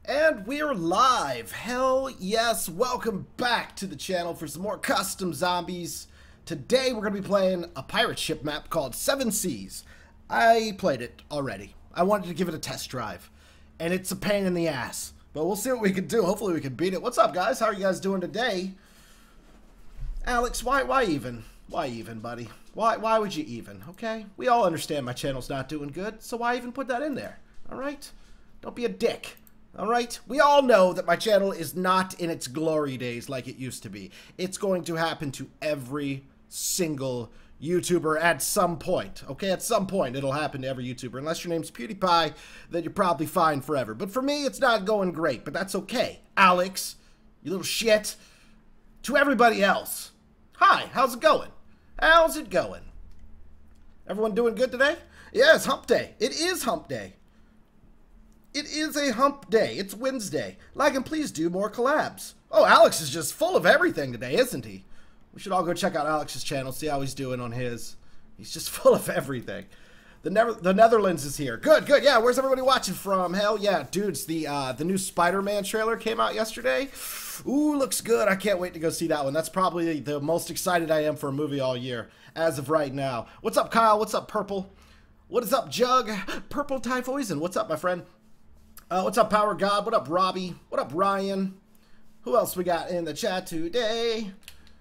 And we're live. Hell yes. Welcome back to the channel for some more custom zombies. Today we're going to be playing a pirate ship map called Seven Seas. I played it already. I wanted to give it a test drive. And it's a pain in the ass. But we'll see what we can do. Hopefully we can beat it. What's up, guys? How are you guys doing today? Alex, why even? Why even, buddy? Why would you even? Okay? We all understand my channel's not doing good, so why even put that in there? Alright? Don't be a dick. Alright? We all know that my channel is not in its glory days like it used to be. It's going to happen to every single YouTuber at some point. Okay? At some point it'll happen to every YouTuber. Unless your name's PewDiePie, then you're probably fine forever. But for me, it's not going great. But that's okay. Alex, you little shit. To everybody else. Hi, how's it going? How's it going? Everyone doing good today? Yeah, it's hump day. It is hump day. It is a hump day. It's Wednesday. Like and please do more collabs. Oh, Alex is just full of everything today, isn't he? We should all go check out Alex's channel, see how he's doing on his. He's just full of everything. The Netherlands is here. Good, good. Yeah, where's everybody watching from? Hell yeah, dudes. The new Spider-Man trailer came out yesterday. Ooh, looks good. I can't wait to go see that one. That's probably the most excited I am for a movie all year, as of right now. What's up, Kyle? What's up, Purple? What is up, Jug? Purple Typhoison. What's up, my friend? What's up, Power God? What up, Robbie? What up, Ryan? Who else we got in the chat today?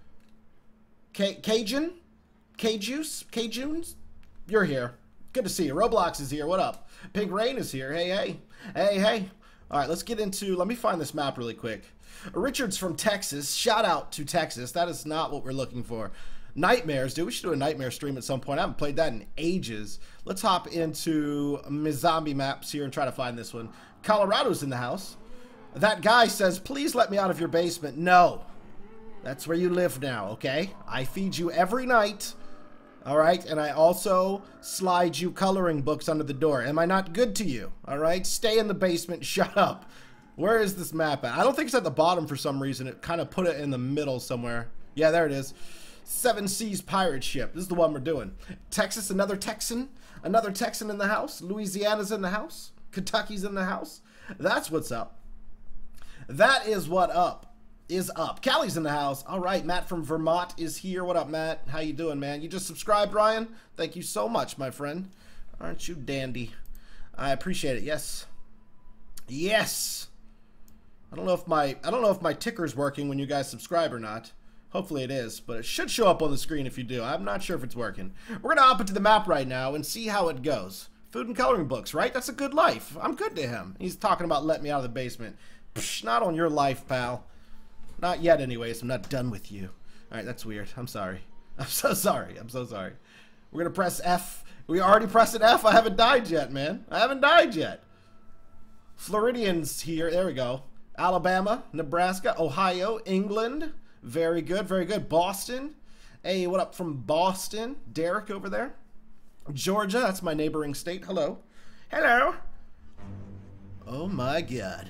Cajun? K-Juice? K-Junes? You're here. Good to see you. Roblox is here. What up? Pink Rain is here. Hey, hey. Hey, hey. All right, let's get into... Let me find this map really quick. Richard's from Texas. Shout out to Texas. That is not what we're looking for. Nightmares, dude. We should do a Nightmare stream at some point. I haven't played that in ages. Let's hop into zombie maps here and try to find this one. Colorado's in the house. That guy says, please let me out of your basement. No. That's where you live now, okay? I feed you every night. All right, and I also slide you coloring books under the door. Am I not good to you? All right, stay in the basement. Shut up. Where is this map at? I don't think it's at the bottom for some reason. It kind of put it in the middle somewhere. Yeah, there it is. Seven Seas pirate ship. This is the one we're doing. Texas, another Texan in the house. Louisiana's in the house. Kentucky's in the house. That's what's up. That is what up. Is up. Callie's in the house. All right, Matt from Vermont is here. What up, Matt? How you doing, man? You just subscribed, Ryan? Thank you so much, my friend. Aren't you dandy? I appreciate it. Yes. Yes. I don't know if my ticker's working when you guys subscribe or not. Hopefully it is, but it should show up on the screen if you do. I'm not sure if it's working. We're gonna hop into the map right now and see how it goes. Food and coloring books, right? That's a good life. I'm good to him. He's talking about let me out of the basement. Psh, not on your life, pal. Not yet, anyways. I'm not done with you. All right, that's weird. I'm sorry. I'm so sorry. I'm so sorry. We're going to press F. We already pressed an F. I haven't died yet, man. I haven't died yet. Floridians here. There we go. Alabama, Nebraska, Ohio, England. Very good. Very good. Boston. Hey, what up from Boston? Derek over there. Georgia. That's my neighboring state. Hello. Hello. Oh, my God.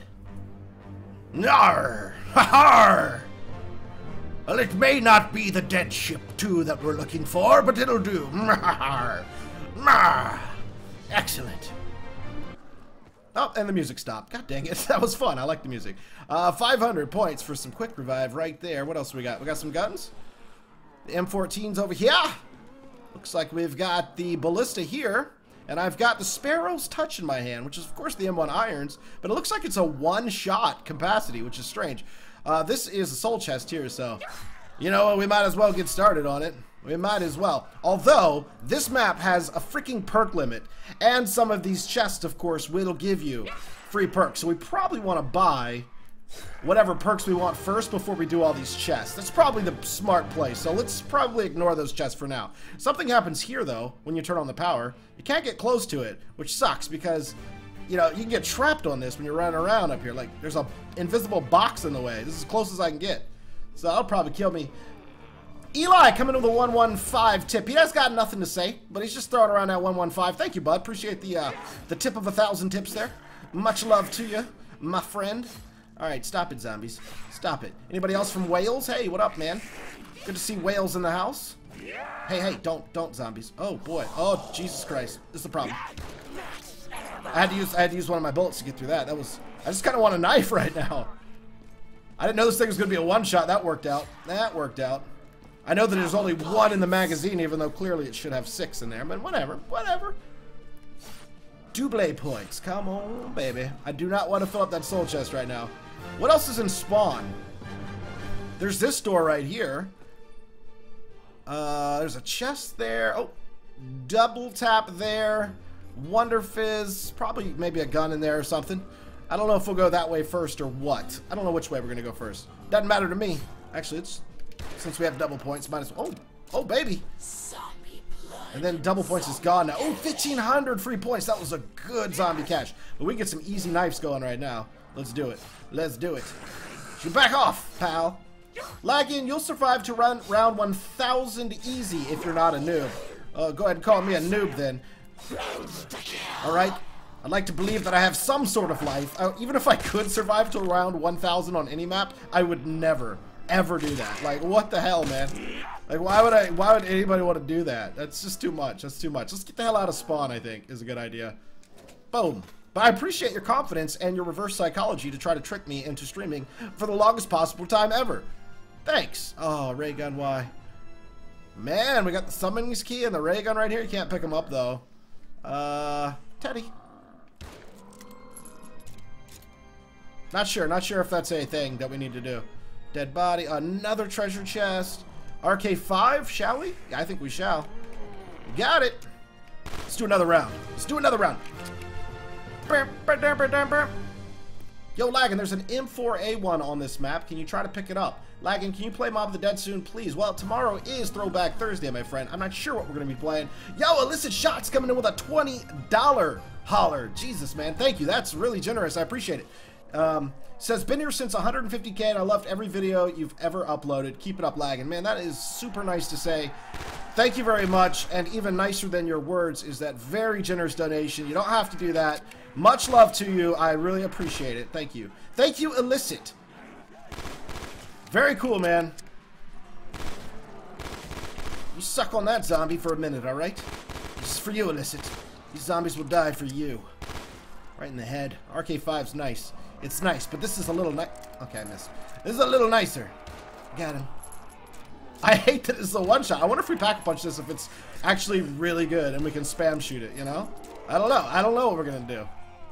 Nar! Ha-har! Well, it may not be the dead ship, too, that we're looking for, but it'll do. Mar! Mar! Excellent. Oh, and the music stopped. God dang it. That was fun. I like the music. 500 points for some quick revive right there. What else we got? We got some guns. The M14's over here. Looks like we've got the ballista here. And I've got the Sparrow's Touch in my hand, which is, of course, the M1 Irons. But it looks like it's a one-shot capacity, which is strange. This is a soul chest here, so, you know, we might as well get started on it. We might as well. Although, this map has a freaking perk limit. And some of these chests, of course, will give you free perks. So we probably want to buy whatever perks we want first before we do all these chests. That's probably the smart play, so let's probably ignore those chests for now. Something happens here, though, when you turn on the power. You can't get close to it, which sucks because, you know, you can get trapped on this when you're running around up here. Like, there's a invisible box in the way. This is as close as I can get. So that'll probably kill me. Eli coming in with a 115 tip. He has got nothing to say, but he's just throwing around that 115. Thank you, bud. Appreciate the tip of 1,000 tips there. Much love to you, my friend. All right, stop it, zombies. Stop it. Anybody else from Wales? Hey, what up, man? Good to see Wales in the house. Hey, hey, don't zombies. Oh boy. Oh Jesus Christ. This is the problem. I had to use one of my bullets to get through that. That was I just kind of want a knife right now. I didn't know this thing was going to be a one-shot. That worked out. That worked out. I know that there's only one in the magazine, even though clearly it should have 6 in there. But whatever. Whatever. Double points. Come on, baby. I do not want to fill up that soul chest right now. What else is in spawn? There's this door right here. There's a chest there. Oh, double tap there. Wonder Fizz. Probably maybe a gun in there or something. I don't know if we'll go that way first or what. I don't know which way we're going to go first. Doesn't matter to me. Actually, it's since we have double points, might as well. Oh, baby. And then double points is gone now. Oh, 1,500 free points. That was a good zombie cache. But we can get some easy knives going right now. Let's do it. Let's do it. You back off, pal. Lagging, you'll survive to round 1,000 easy if you're not a noob. Go ahead and call me a noob then. Alright. I'd like to believe that I have some sort of life. Even if I could survive to around 1,000 on any map, I would never, ever do that. Like, what the hell, man? Like, why would anybody want to do that? That's just too much. That's too much. Let's get the hell out of spawn, I think, is a good idea. Boom. But I appreciate your confidence and your reverse psychology to try to trick me into streaming for the longest possible time ever. Thanks. Oh, ray gun, why? Man, we got the summonings key and the ray gun right here. You can't pick them up, though. Teddy. Not sure if that's a thing that we need to do. Dead body, another treasure chest. RK5, shall we? Yeah, I think we shall. Got it. Let's do another round. Let's do another round. Yo, Laggin, there's an M4A1 on this map. Can you try to pick it up? Laggin, can you play Mob of the Dead soon, please? Well, tomorrow is Throwback Thursday, my friend. I'm not sure what we're going to be playing. Yo, Illicit Shots coming in with a $20 holler. Jesus, man. Thank you. That's really generous. I appreciate it. Says, been here since 150K, and I loved every video you've ever uploaded. Keep it up, Laggin. Man, that is super nice to say. Thank you very much, and even nicer than your words is that very generous donation. You don't have to do that. Much love to you. I really appreciate it. Thank you. Thank you, Illicit. Very cool, man. You suck on that zombie for a minute, alright? This is for you, Illicit. These zombies will die for you. Right in the head. RK5's nice. It's nice, but this is a little nice. Okay, I missed. This is a little nicer. Got him. I hate that it's a one-shot. I wonder if we pack-punch this, if it's actually really good and we can spam shoot it, you know? I don't know. I don't know what we're going to do.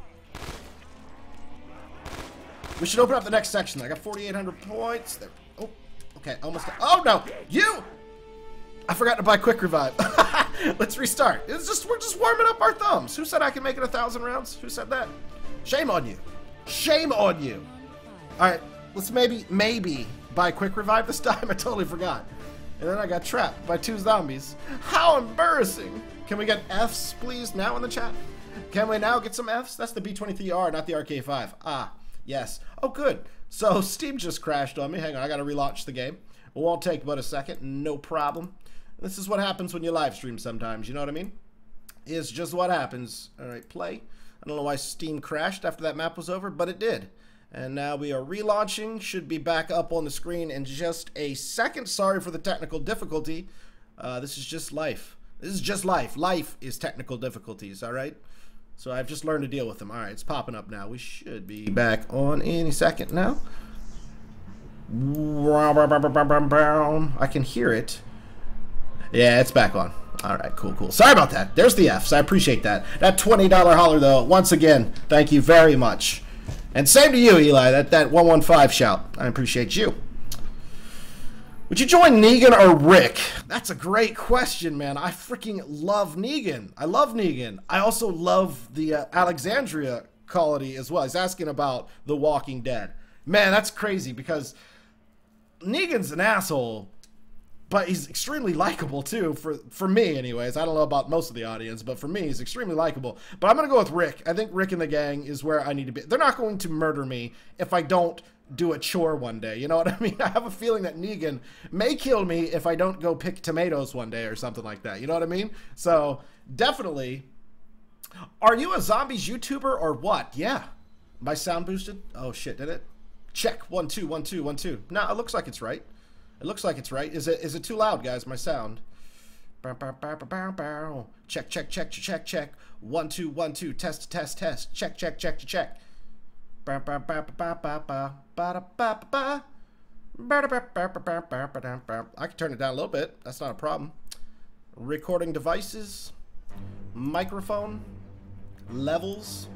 We should open up the next section. I got 4,800 points. There. Oh, okay. Almost. Oh, no. You! I forgot to buy Quick Revive. Let's restart. We're just warming up our thumbs. Who said I can make it 1,000 rounds? Who said that? Shame on you. Shame on you. All right. Let's maybe buy Quick Revive this time. I totally forgot. And then I got trapped by 2 zombies. How embarrassing. Can we get Fs, please, now in the chat? Can we now get some Fs? That's the B23R, not the RK5. Ah, yes. Oh, good. So Steam just crashed on me. Hang on, I got to relaunch the game. It won't take but a second. No problem. This is what happens when you live stream sometimes. You know what I mean? It's just what happens. All right, play. I don't know why Steam crashed after that map was over, but it did. And now we are relaunching. Should be back up on the screen in just a second. Sorry for the technical difficulty. This is just life. This is just life. Life is technical difficulties, all right? So I've just learned to deal with them. All right, it's popping up now. We should be back on any second now. I can hear it. Yeah, it's back on. All right, cool, cool. Sorry about that. There's the Fs. I appreciate that. That $20 holler, though, once again, thank you very much. And same to you, Eli, that 115 shout. I appreciate you. Would you join Negan or Rick? That's a great question, man. I freaking love Negan. I love Negan. I also love the Alexandria quality as well. He's asking about The Walking Dead. Man, that's crazy because Negan's an asshole, but he's extremely likable too, for me anyways. I don't know about most of the audience, but for me, he's extremely likable. But I'm going to go with Rick. I think Rick and the gang is where I need to be. They're not going to murder me if I don't do a chore one day. You know what I mean? I have a feeling that Negan may kill me if I don't go pick tomatoes one day or something like that. You know what I mean? So definitely. Are you a zombies YouTuber or what? Yeah. My sound boosted? Oh shit, did it? Check. 1 2 1 2 1 2. No, it looks like it's right. It looks like it's right. Is it too loud, guys? My sound. Check check check check check. 1 2 1 2. Test test test. Check check check check. I can turn it down a little bit. That's not a problem. Recording devices, microphone, levels.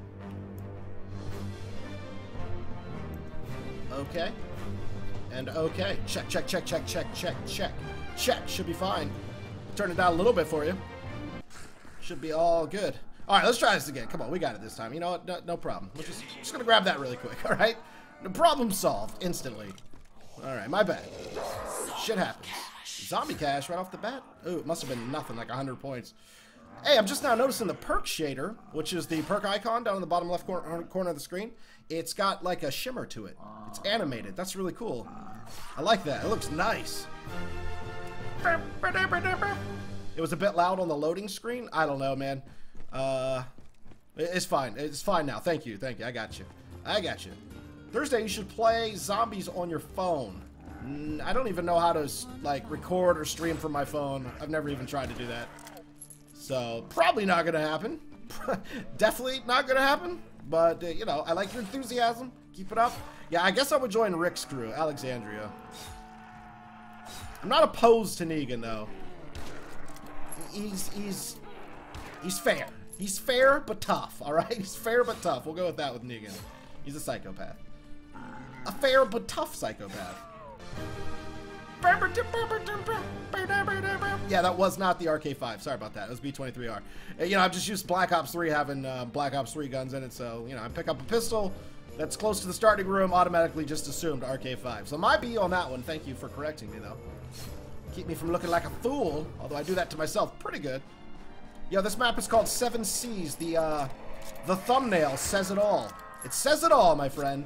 Okay. And okay. Check, check, check, check, check, check, check. Check. Should be fine. Turn it down a little bit for you. Should be all good. All right, let's try this again. Come on, we got it this time. You know what? No problem. We're just gonna grab that really quick. All right. The problem solved instantly. All right, my bad. Shit happens. Zombie cash right off the bat. Ooh, it must have been nothing, like 100 points. Hey, I'm just now noticing the perk shader, which is the perk icon down in the bottom left corner of the screen. It's got like a shimmer to it. It's animated. That's really cool. I like that. It looks nice. It was a bit loud on the loading screen. I don't know, man. It's fine. It's fine now. Thank you. Thank you. I got you. I got you. Thursday, you should play zombies on your phone. I don't even know how to, like, record or stream from my phone. I've never even tried to do that. So, probably not going to happen. Definitely not going to happen. But, you know, I like your enthusiasm. Keep it up. Yeah, I guess I would join Rick's crew, Alexandria. I'm not opposed to Negan, though. He's fair. He's fair, but tough, all right? He's fair, but tough. We'll go with that with Negan. He's a psychopath. A fair, but tough psychopath. Yeah, that was not the RK5. Sorry about that. It was B-23R. You know, I've just used Black Ops 3 having Black Ops 3 guns in it, so, you know, I pick up a pistol that's close to the starting room, automatically just assumed RK5. So my B on that one. Thank you for correcting me, though. Keep me from looking like a fool, although I do that to myself pretty good. Yo, this map is called Seven Seas. The thumbnail says it all. It says it all, my friend.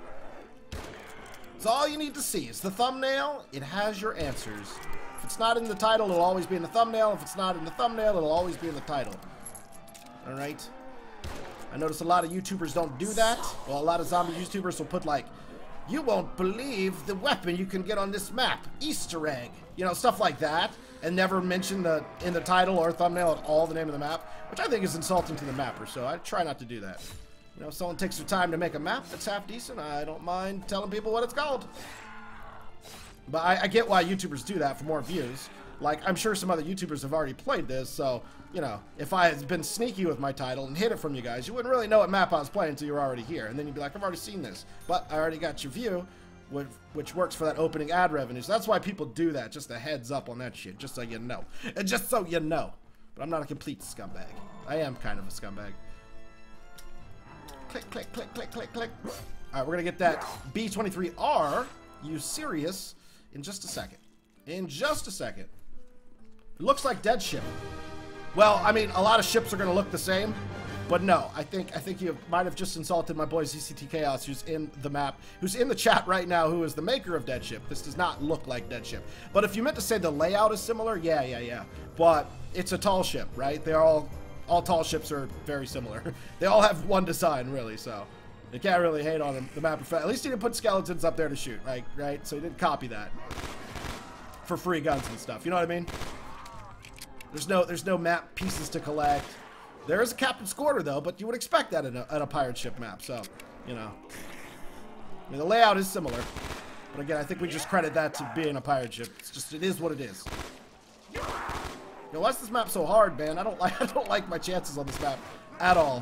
It's all you need to see. It's the thumbnail. It has your answers. If it's not in the title, it'll always be in the thumbnail. If it's not in the thumbnail, it'll always be in the title. All right? I notice a lot of YouTubers don't do that. Well, a lot of zombie YouTubers will put, like, you won't believe the weapon you can get on this map. Easter egg. You know, stuff like that. And never mention in the title or thumbnail at all the name of the map, which I think is insulting to the mapper, so I try not to do that. You know, if someone takes their time to make a map that's half decent, I don't mind telling people what it's called. But I get why YouTubers do that for more views. Like, I'm sure some other YouTubers have already played this, so, you know, if I had been sneaky with my title and hid it from you guys, you wouldn't really know what map I was playing until you were already here. And then you'd be like, I've already seen this. But I already got your view, which works for that opening ad revenue. So that's why people do that, just a heads up on that shit, just so you know. And just so you know. But I'm not a complete scumbag. I am kind of a scumbag. Click, click, click, click, click, click. All right, we're going to get that B-23R, you serious, in just a second. In just a second. It looks like dead ship. Well, I mean, a lot of ships are going to look the same, but no, I think you might have just insulted my boy ZCT Chaos, who's in the map, who's in the chat right now, who is the maker of Dead Ship. This does not look like Dead Ship. But if you meant to say the layout is similar, yeah. But it's a tall ship, right? They're all tall ships are very similar. They all have one design, really, so you can't really hate on him, the map. At least he didn't put skeletons up there to shoot, right? So he didn't copy that for free guns and stuff. You know what I mean? There's no map pieces to collect. There is a Captain Scorter, though, but you would expect that in a pirate ship map, so, you know. I mean, the layout is similar. But again, I think we just credit that to being a pirate ship. It's just, it is what it is. Yo, why is this map so hard, man? I don't like my chances on this map at all.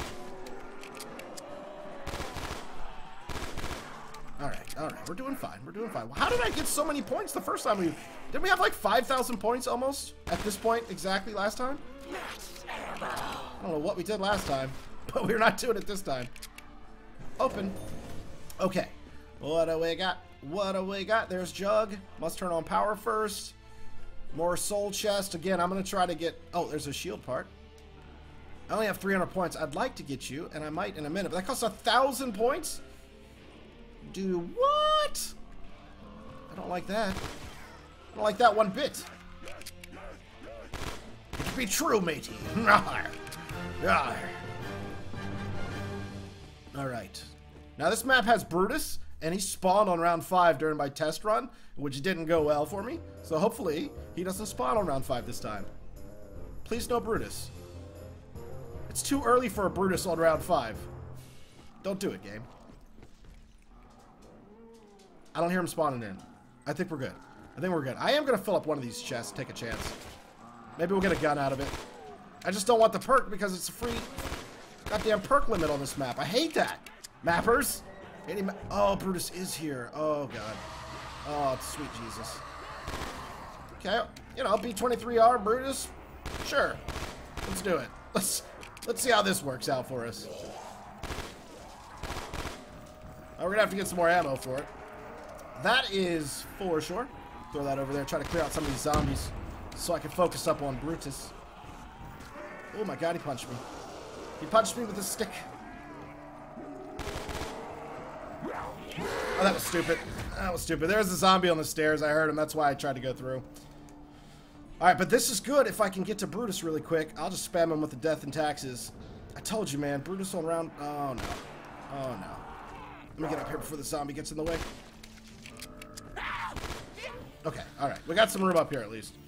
Alright, we're doing fine. How did I get so many points the first time didn't we have like 5,000 points almost at this point exactly last time? I don't know what we did last time, but we're not doing it this time. Open. Okay. What do we got? There's Jug. Must turn on power first. More soul chest. Again, I'm going to try to get... Oh, there's a shield part. I only have 300 points. I'd like to get you, and I might in a minute, but that costs 1,000 points? Do what? I don't like that. I don't like that one bit. It be true, matey. Alright. Now this map has Brutus, and he spawned on round 5 during my test run, which didn't go well for me. So hopefully, he doesn't spawn on round 5 this time. Please no Brutus. It's too early for a Brutus on round 5. Don't do it, game. I don't hear him spawning in. I think we're good. I think we're good. I am going to fill up one of these chests, take a chance. Maybe we'll get a gun out of it. I just don't want the perk because it's a free goddamn perk limit on this map. I hate that. Mappers. Oh, Brutus is here. Oh, God. Oh, sweet Jesus. Okay, you know, B23R, Brutus. Sure. Let's do it. Let's see how this works out for us. Oh, we're gonna have to get some more ammo for it. That is for sure. Throw that over there. Try to clear out some of these zombies so I can focus up on Brutus. Oh my God, he punched me. He punched me with his stick. Oh, that was stupid. That was stupid. There's a zombie on the stairs. I heard him. That's why I tried to go through. Alright, but this is good. If I can get to Brutus really quick, I'll just spam him with the death and taxes. I told you, man. Brutus on round... Oh, no. Oh, no. Let me get up here before the zombie gets in the way. Okay, alright. We got some room up here, at least.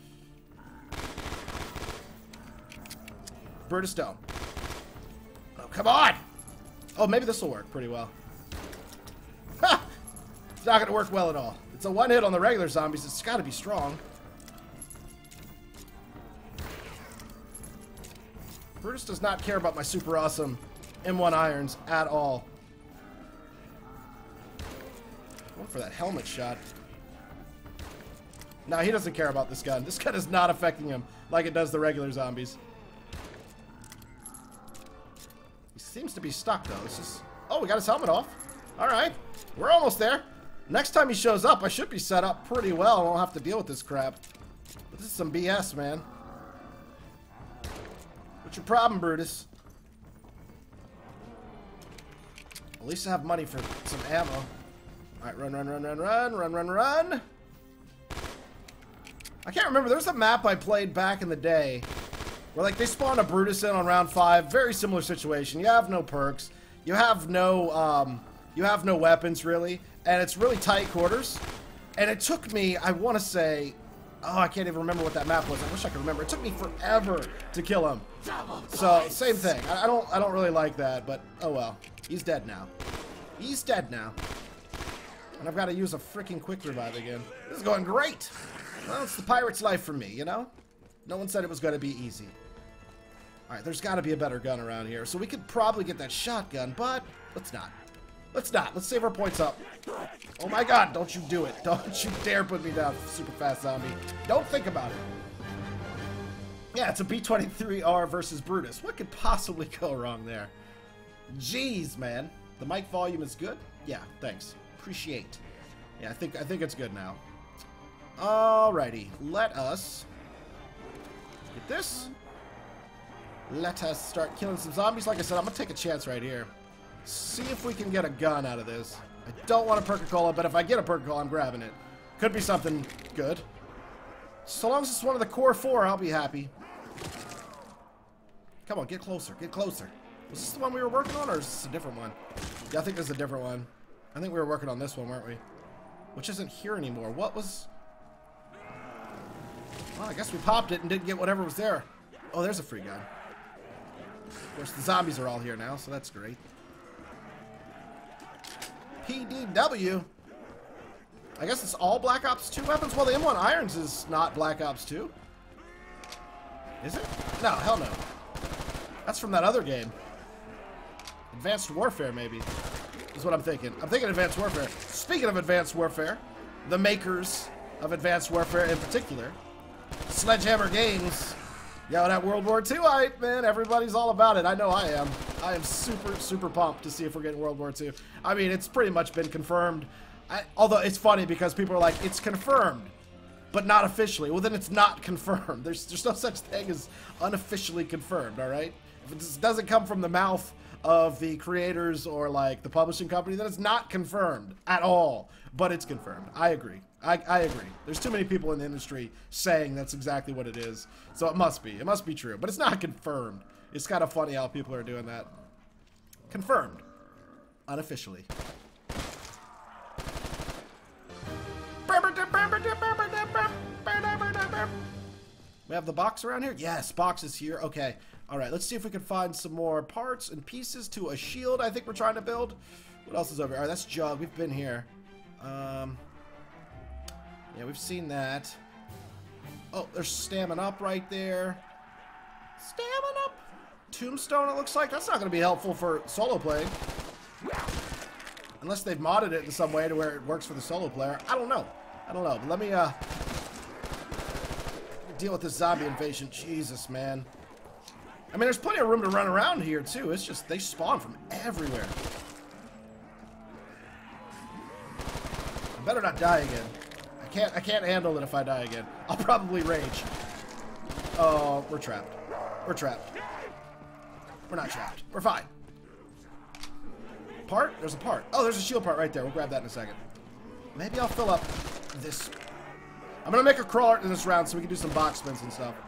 Brutus down. Oh, come on! Oh, maybe this will work pretty well. Ha! It's not going to work well at all. It's a one hit on the regular zombies. It's got to be strong. Brutus does not care about my super awesome M1 irons at all. Going for that helmet shot. No, he doesn't care about this gun. This gun is not affecting him like it does the regular zombies. He seems to be stuck, though. This is... Oh, we got his helmet off. All right. We're almost there. Next time he shows up, I should be set up pretty well. I won't have to deal with this crap. But this is some BS, man. What's your problem, Brutus? At least I have money for some ammo. Alright, run, run, run, run, run, run, run, run. I can't remember. There was a map I played back in the day where, like, they spawned a Brutus in on round 5. Very similar situation. You have no perks. You have no weapons, really. And it's really tight quarters. And it took me, I want to say... Oh, I can't even remember what that map was. I wish I could remember. It took me forever to kill him. So, same thing. I don't really like that, but oh well. He's dead now. He's dead now. And I've got to use a freaking quick revive again. This is going great. Well, it's the pirate's life for me, you know? No one said it was going to be easy. Alright, there's got to be a better gun around here. So we could probably get that shotgun, but let's not. Let's not. Let's save our points up. Oh my God, don't you do it. Don't you dare put me down, super fast zombie. Don't think about it. Yeah, it's a B23R versus Brutus. What could possibly go wrong there? Jeez, man. The mic volume is good? Yeah, thanks. Appreciate. Yeah, I think it's good now. Alrighty. Let us get this. Let us start killing some zombies. Like I said, I'm going to take a chance right here. See if we can get a gun out of this. I don't want a Perca-Cola, but if I get a Perca-Cola, I'm grabbing it. Could be something good. So long as it's one of the core 4, I'll be happy. Come on, get closer. Get closer. Was this the one we were working on, or is this a different one? Yeah, I think this is a different one. I think we were working on this one, weren't we? Which isn't here anymore. What was... Well, I guess we popped it and didn't get whatever was there. Oh, there's a free gun. Of course, the zombies are all here now, so that's great. PDW. I guess it's all Black Ops 2 weapons. Well, the M1 Irons is not Black Ops 2. Is it? No, hell no. That's from that other game. Advanced Warfare, maybe, is what I'm thinking. I'm thinking Advanced Warfare. Speaking of Advanced Warfare, the makers of Advanced Warfare in particular, Sledgehammer Games. Yo, that World War II hype, man. Everybody's all about it. I know I am. I am super, super pumped to see if we're getting World War II. I mean, it's pretty much been confirmed. Although it's funny because people are like, it's confirmed, but not officially. Well, then it's not confirmed. There's no such thing as unofficially confirmed, all right? If it doesn't come from the mouth of the creators or, like, the publishing company, then it's not confirmed at all. But it's confirmed. I agree. I agree. There's too many people in the industry saying that's exactly what it is. So it must be. It must be true. But it's not confirmed. It's kind of funny how people are doing that. Confirmed. Unofficially. We have the box around here? Yes, box is here. Okay. Alright, let's see if we can find some more parts and pieces to a shield I think we're trying to build. What else is over here? Alright, that's Jug. We've been here. Yeah, we've seen that. Oh, there's Stamina Up right there. Stamina Up. Tombstone, it looks like. That's not going to be helpful for solo playing. Unless they've modded it in some way to where it works for the solo player. I don't know. I don't know. But let me deal with this zombie invasion. Jesus, man. I mean, there's plenty of room to run around here, too. It's just they spawn from everywhere. I better not die again. I can't handle it if I die again. I'll probably rage. Oh, we're trapped. We're trapped. We're not trapped. We're fine. Part? There's a part. Oh, there's a shield part right there. We'll grab that in a second. Maybe I'll fill up this. I'm going to make a crawler in this round so we can do some box spins and stuff.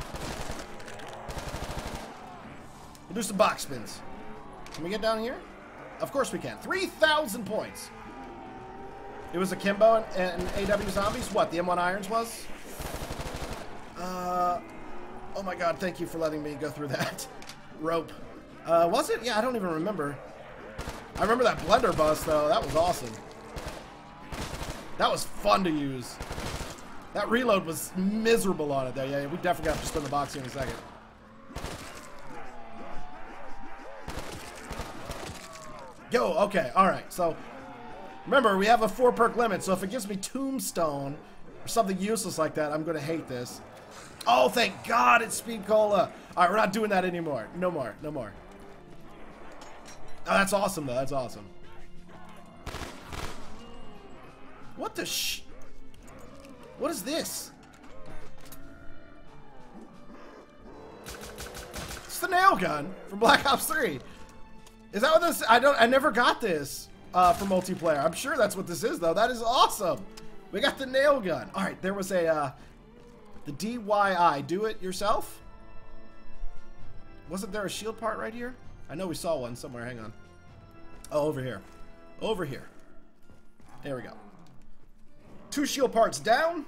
We'll do some box spins. Can we get down here? Of course we can. 3,000 points. It was Akimbo and AW Zombies. What, the M1 Irons was? Oh my god, thank you for letting me go through that. Rope. Was it? Yeah, I don't even remember. I remember that blender bus, though. That was awesome. That was fun to use. That reload was miserable on it, though. Yeah, we definitely have to spin the box here in a second. Yo, okay, alright, so remember, we have a 4-perk limit, so if it gives me Tombstone or something useless like that, I'm going to hate this. Oh, thank God it's Speed Cola. All right, we're not doing that anymore. No more, no more. Oh, that's awesome, though. That's awesome. What the What is this? It's the nail gun from Black Ops 3. Is that what this? I never got this for multiplayer. I'm sure that's what this is, though. That is awesome. We got the nail gun. All right, there was a the DIY, do it yourself. Wasn't there a shield part right here? I know we saw one somewhere. Hang on. Oh, over here. Over here. There we go. 2 shield parts down.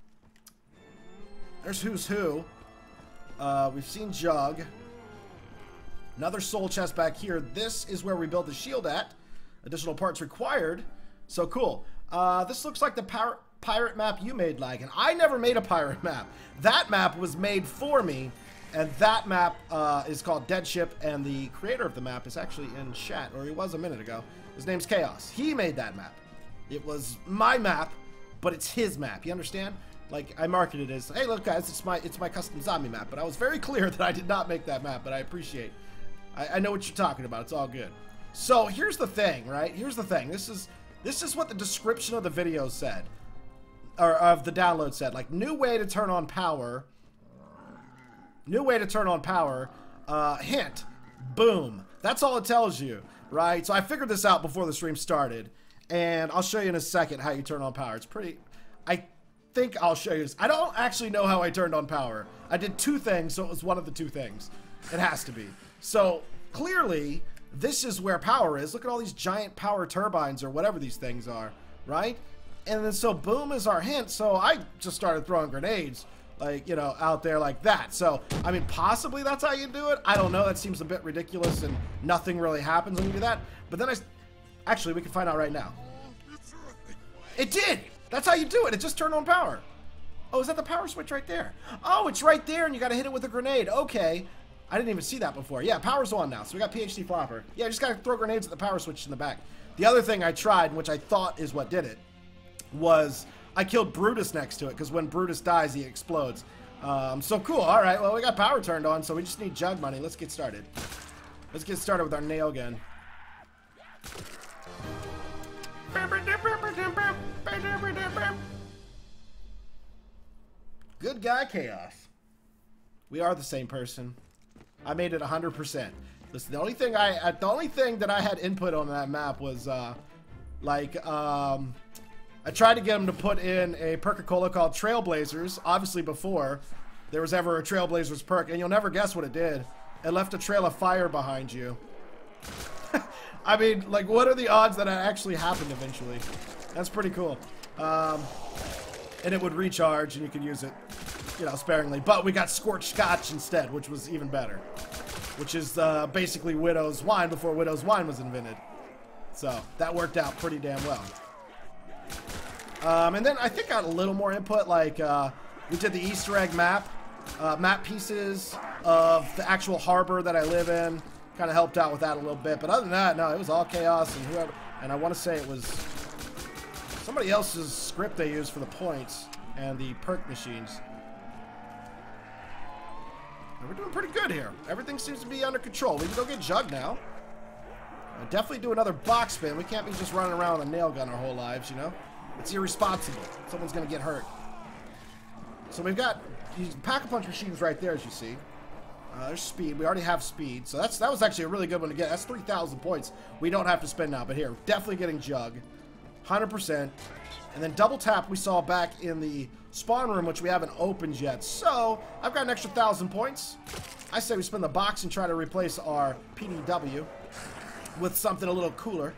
There's who's who. We've seen Jug. Another soul chest back here. This is where we build the shield at. Additional parts required. So cool. This looks like the pirate map you made, Lagan. I never made a pirate map. That map was made for me. And that map is called Dead Ship, and the creator of the map is actually in chat, or he was a minute ago. His name's Chaos. He made that map. It was my map, but it's his map. You understand? Like, I marketed it as, hey, look, guys, it's my custom zombie map. But I was very clear that I did not make that map, but I appreciate. I know what you're talking about. It's all good. So here's the thing, right? Here's the thing. This is what the description of the video said, or of the download said. Like, new way to turn on power. New way to turn on power. Hint. Boom. That's all it tells you, right? So I figured this out before the stream started, and I'll show you in a second how you turn on power. It's pretty... I think I'll show you this. I don't actually know how I turned on power. I did 2 things, so it was one of the 2 things. It has to be. So, clearly, this is where power is. Look at all these giant power turbines, or whatever these things are, right? And then, so boom is our hint, so I just started throwing grenades. Like, you know, out there like that. So, I mean, possibly that's how you do it. I don't know. That seems a bit ridiculous and nothing really happens when you do that. But then actually, we can find out right now. It did! That's how you do it. It just turned on power. Oh, is that the power switch right there? Oh, it's right there and you gotta hit it with a grenade. Okay. I didn't even see that before. Yeah, power's on now. So we got PhD Flopper. Yeah, just gotta throw grenades at the power switch in the back. The other thing I tried, which I thought is what did it, was... I killed Brutus next to it, because when Brutus dies, he explodes. So cool. All right, well, we got power turned on, so we just need jug money. Let's get started. Let's get started with our nail gun. Good guy, Chaos. We are the same person. I made it 100%. Listen, the only thing that I had input on that map was, I tried to get him to put in a Perk-a-Cola called Trailblazers, obviously before there was ever a Trailblazers perk, and you'll never guess what it did. It left a trail of fire behind you. I mean, like, what are the odds that it actually happened eventually? That's pretty cool. And it would recharge, and you could use it, you know, sparingly. But we got Scorched Scotch instead, which was even better. Which is basically Widow's Wine before Widow's Wine was invented. So, that worked out pretty damn well. And then I think got a little more input, like we did the Easter egg map pieces of the actual harbor that I live in. Kind of helped out with that a little bit. But other than that, no, it was all chaos and whoever. And I want to say it was somebody else's script they used for the points and the perk machines. And we're doing pretty good here. Everything seems to be under control. We can go get Jug now. I'll definitely do another box spin. We can't be just running around with a nail gun our whole lives, you know? It's irresponsible. Someone's going to get hurt. So we've got these Pack-a-Punch machines right there, as you see. There's speed. We already have speed. So that was actually a really good one to get. That's 3,000 points. We don't have to spend now. But here, definitely getting Jug. 100%. And then double tap we saw back in the spawn room, which we haven't opened yet. So I've got an extra 1,000 points. I say we spin the box and try to replace our PDW with something a little cooler.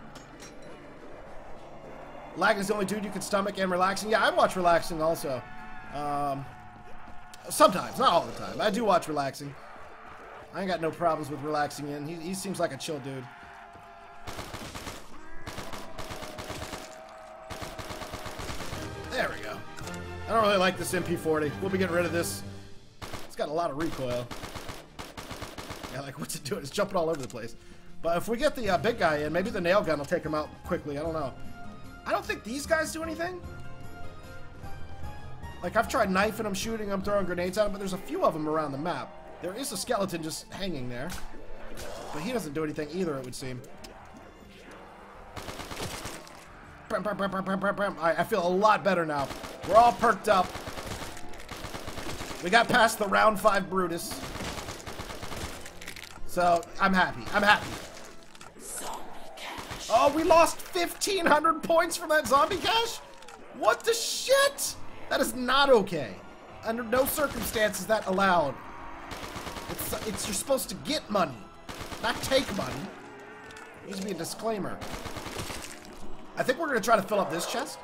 Lagging is the only dude you can stomach, and relaxing. Yeah, I watch relaxing also. Sometimes, not all the time. I do watch relaxing. I ain't got no problems with relaxing in. He seems like a chill dude. There we go. I don't really like this MP40. We'll be getting rid of this. It's got a lot of recoil. Yeah, like what's it doing? It's jumping all over the place. But if we get the big guy in, maybe the nail gun will take him out quickly. I don't know. I don't think these guys do anything. Like, I've tried knifing them, shooting them, throwing grenades at them, but there's a few of them around the map. There is a skeleton just hanging there. But he doesn't do anything either, it would seem. I feel a lot better now. We're all perked up. We got past the round 5 Brutus. So, I'm happy. I'm happy. Oh, we lost 1,500 points from that zombie cache? What the shit? That is not okay. Under no circumstances that allowed. It's you're supposed to get money, not take money. There needs to be a disclaimer. I think we're gonna try to fill up this chest.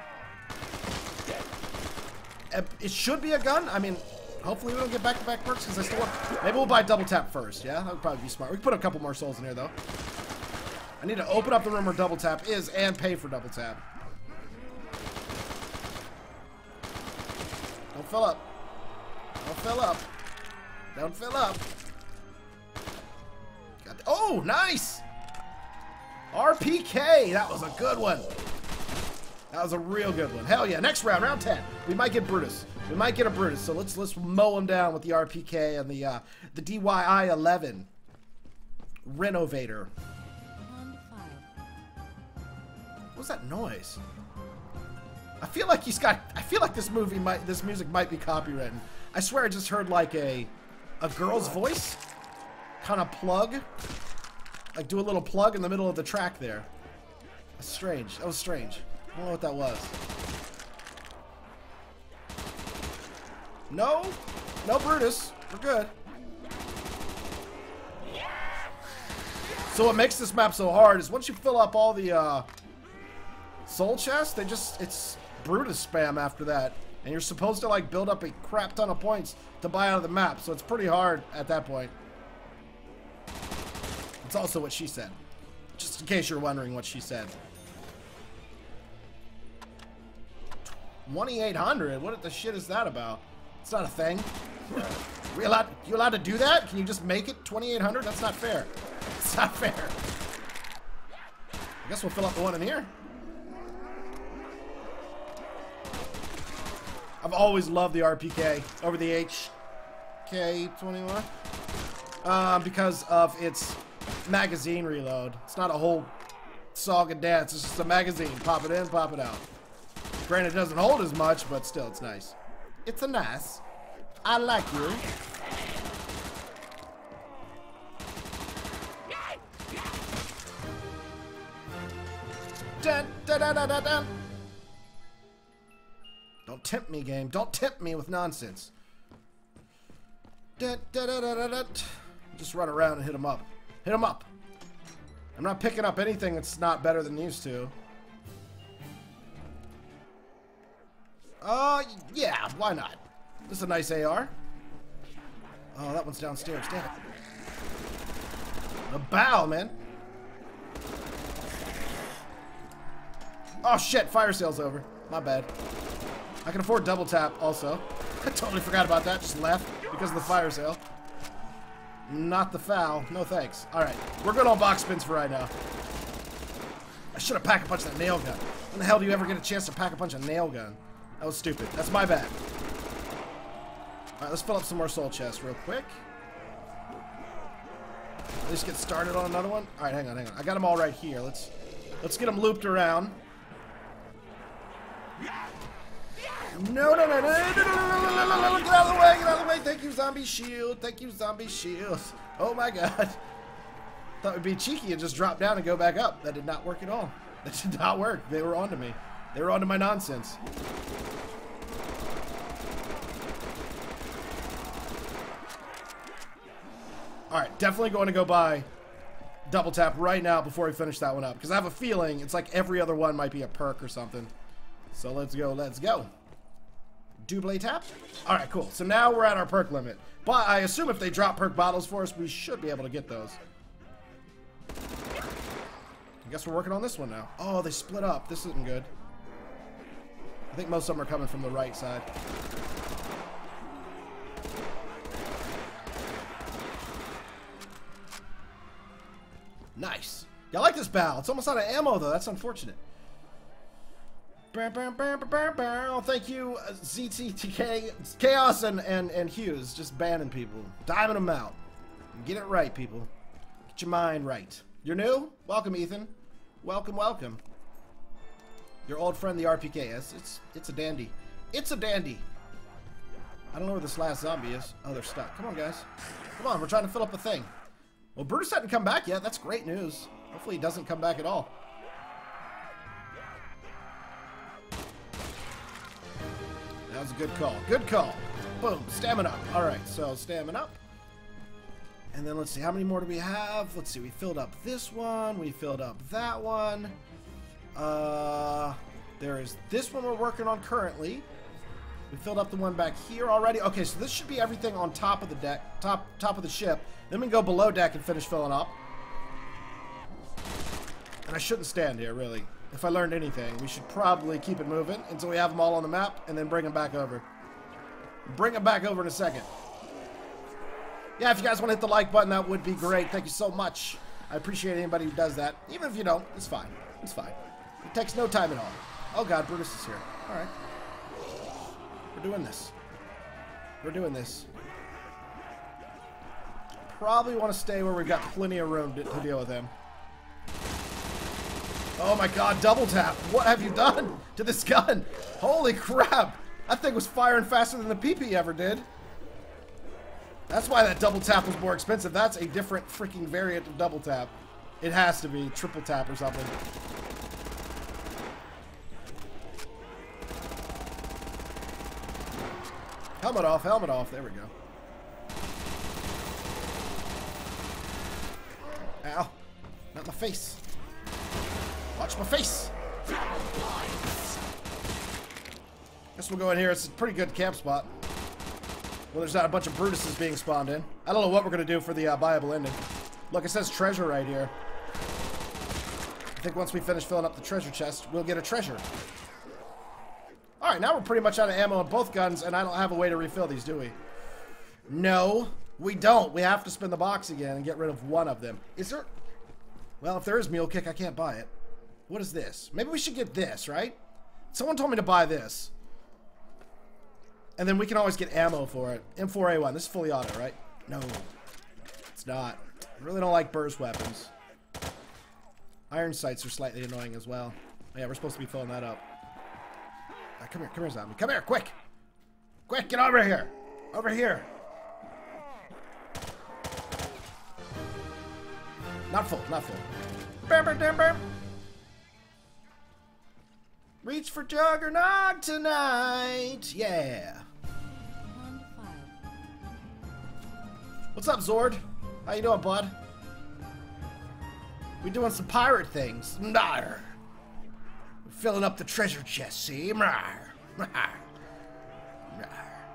It should be a gun. I mean, hopefully we don't get back-to-back perks because I still want. Maybe we'll buy double tap first. Yeah, that would probably be smart. We can put a couple more souls in here though. I need to open up the room where double tap is and pay for double tap. Don't fill up. Don't fill up. Don't fill up. Oh, nice! RPK. That was a good one. That was a real good one. Hell yeah. Next round, round 10. We might get Brutus. We might get a Brutus. So let's mow him down with the RPK and the DYI 11 Renovator. What's that noise? I feel like this music might be copywritten. I swear I just heard like a girl's voice kind of plug. Like do a little plug in the middle of the track there. That's strange. That was strange. I don't know what that was. No. No Brutus. We're good. So what makes this map so hard is once you fill up all the soul chests, it's Brutus spam after that. And you're supposed to like build up a crap ton of points to buy out of the map. So it's pretty hard at that point. It's also what she said. Just in case you're wondering what she said. 2,800? What the shit is that about? It's not a thing. You allowed to do that? Can you just make it 2,800? That's not fair. It's not fair. I guess we'll fill up the one in here. I've always loved the RPK over the HK21 because of its magazine reload. It's not a whole song and dance. It's just a magazine. Pop it in, pop it out. Granted, it doesn't hold as much, but still, it's nice. It's a nice. I like you. Dun, dun, dun, dun, dun, dun. Don't tempt me, game. Don't tempt me with nonsense. Dun, dun, dun, dun, dun, dun. Just run around and hit him up. Hit him up. I'm not picking up anything that's not better than used to. Yeah, why not? This is a nice AR. Oh, that one's downstairs. Damn it. A bow, man. Oh shit, fire sale's over. My bad. I can afford double tap also. I totally forgot about that. Just left because of the fire sale. Not the foul. No thanks. Alright, we're good on box spins for right now. I should have packed a bunch of that nail gun. When the hell do you ever get a chance to pack a bunch of nail gun? That was stupid. That's my bad. Alright, let's fill up some more soul chests real quick. At least get started on another one. Alright, hang on. I got them all right here. Let's get them looped around. No. Get out of the way. Get out of the way. Thank you, zombie shield. Thank you, zombie shield. Oh my god. Thought it would be cheeky and just drop down and go back up. That did not work at all. That did not work. They were onto me. They were onto my nonsense. Alright, definitely going to go buy double tap right now before we finish that one up. Because I have a feeling it's like every other one might be a perk or something. So let's go. Double tap. Alright, cool. So now we're at our perk limit. But I assume if they drop perk bottles for us, we should be able to get those. I guess we're working on this one now. Oh, they split up. This isn't good. I think most of them are coming from the right side. Nice. Yeah, I like this barrel. It's almost out of ammo, though. That's unfortunate. Thank you, ZTTK, Chaos and Hughes. Just banning people. Diving them out. Get it right, people. Get your mind right. You're new? Welcome, Ethan. Welcome. Your old friend, the RPK. It's a dandy. It's a dandy. I don't know where this last zombie is. Oh, they're stuck. Come on, guys. Come on, we're trying to fill up the thing. Well, Brutus hadn't come back yet. That's great news. Hopefully he doesn't come back at all. That was a good call. Good call. Boom. Stamina up. Alright, so stamina up. And then let's see. How many more do we have? Let's see. We filled up this one. We filled up that one. There is this one we're working on currently. We filled up the one back here already. Okay, so this should be everything on top of the deck. Top of the ship. Then we can go below deck and finish filling up. And I shouldn't stand here, really. If I learned anything, we should probably keep it moving until we have them all on the map and then bring them back over. Bring them back over in a second. Yeah, if you guys want to hit the like button, that would be great. Thank you so much. I appreciate anybody who does that. Even if you don't, it's fine. It's fine. It takes no time at all. Oh god, Brutus is here. Alright. We're doing this. We're doing this. Probably want to stay where we've got plenty of room to deal with him. Oh my god, double tap. What have you done to this gun? Holy crap. That thing was firing faster than the PP ever did. That's why that double tap was more expensive. That's a different freaking variant of double tap. It has to be triple tap or something. Helmet off, helmet off. There we go. Ow. Not my face. Watch my face. Guess we'll go in here. It's a pretty good camp spot. Well, there's not a bunch of Brutuses being spawned in. I don't know what we're going to do for the viable ending. Look, it says treasure right here. I think once we finish filling up the treasure chest, we'll get a treasure. Alright, now we're pretty much out of ammo on both guns, and I don't have a way to refill these, do we? No, we don't. We have to spin the box again and get rid of one of them. Is there... Well, if there is Mule Kick, I can't buy it. What is this? Maybe we should get this, right? Someone told me to buy this. And then we can always get ammo for it. M4A1. This is fully auto, right? No. It's not. I really don't like burst weapons. Iron sights are slightly annoying as well. Oh, yeah, we're supposed to be filling that up. Right, come here, zombie. Come here, quick! Quick, get over here! Over here! Not full, not full. Reach for Juggernaut tonight! Yeah! What's up, Zord? How you doing, bud? We doing some pirate things. Nar. We're filling up the treasure chest, see? Nar. Nar. Nar.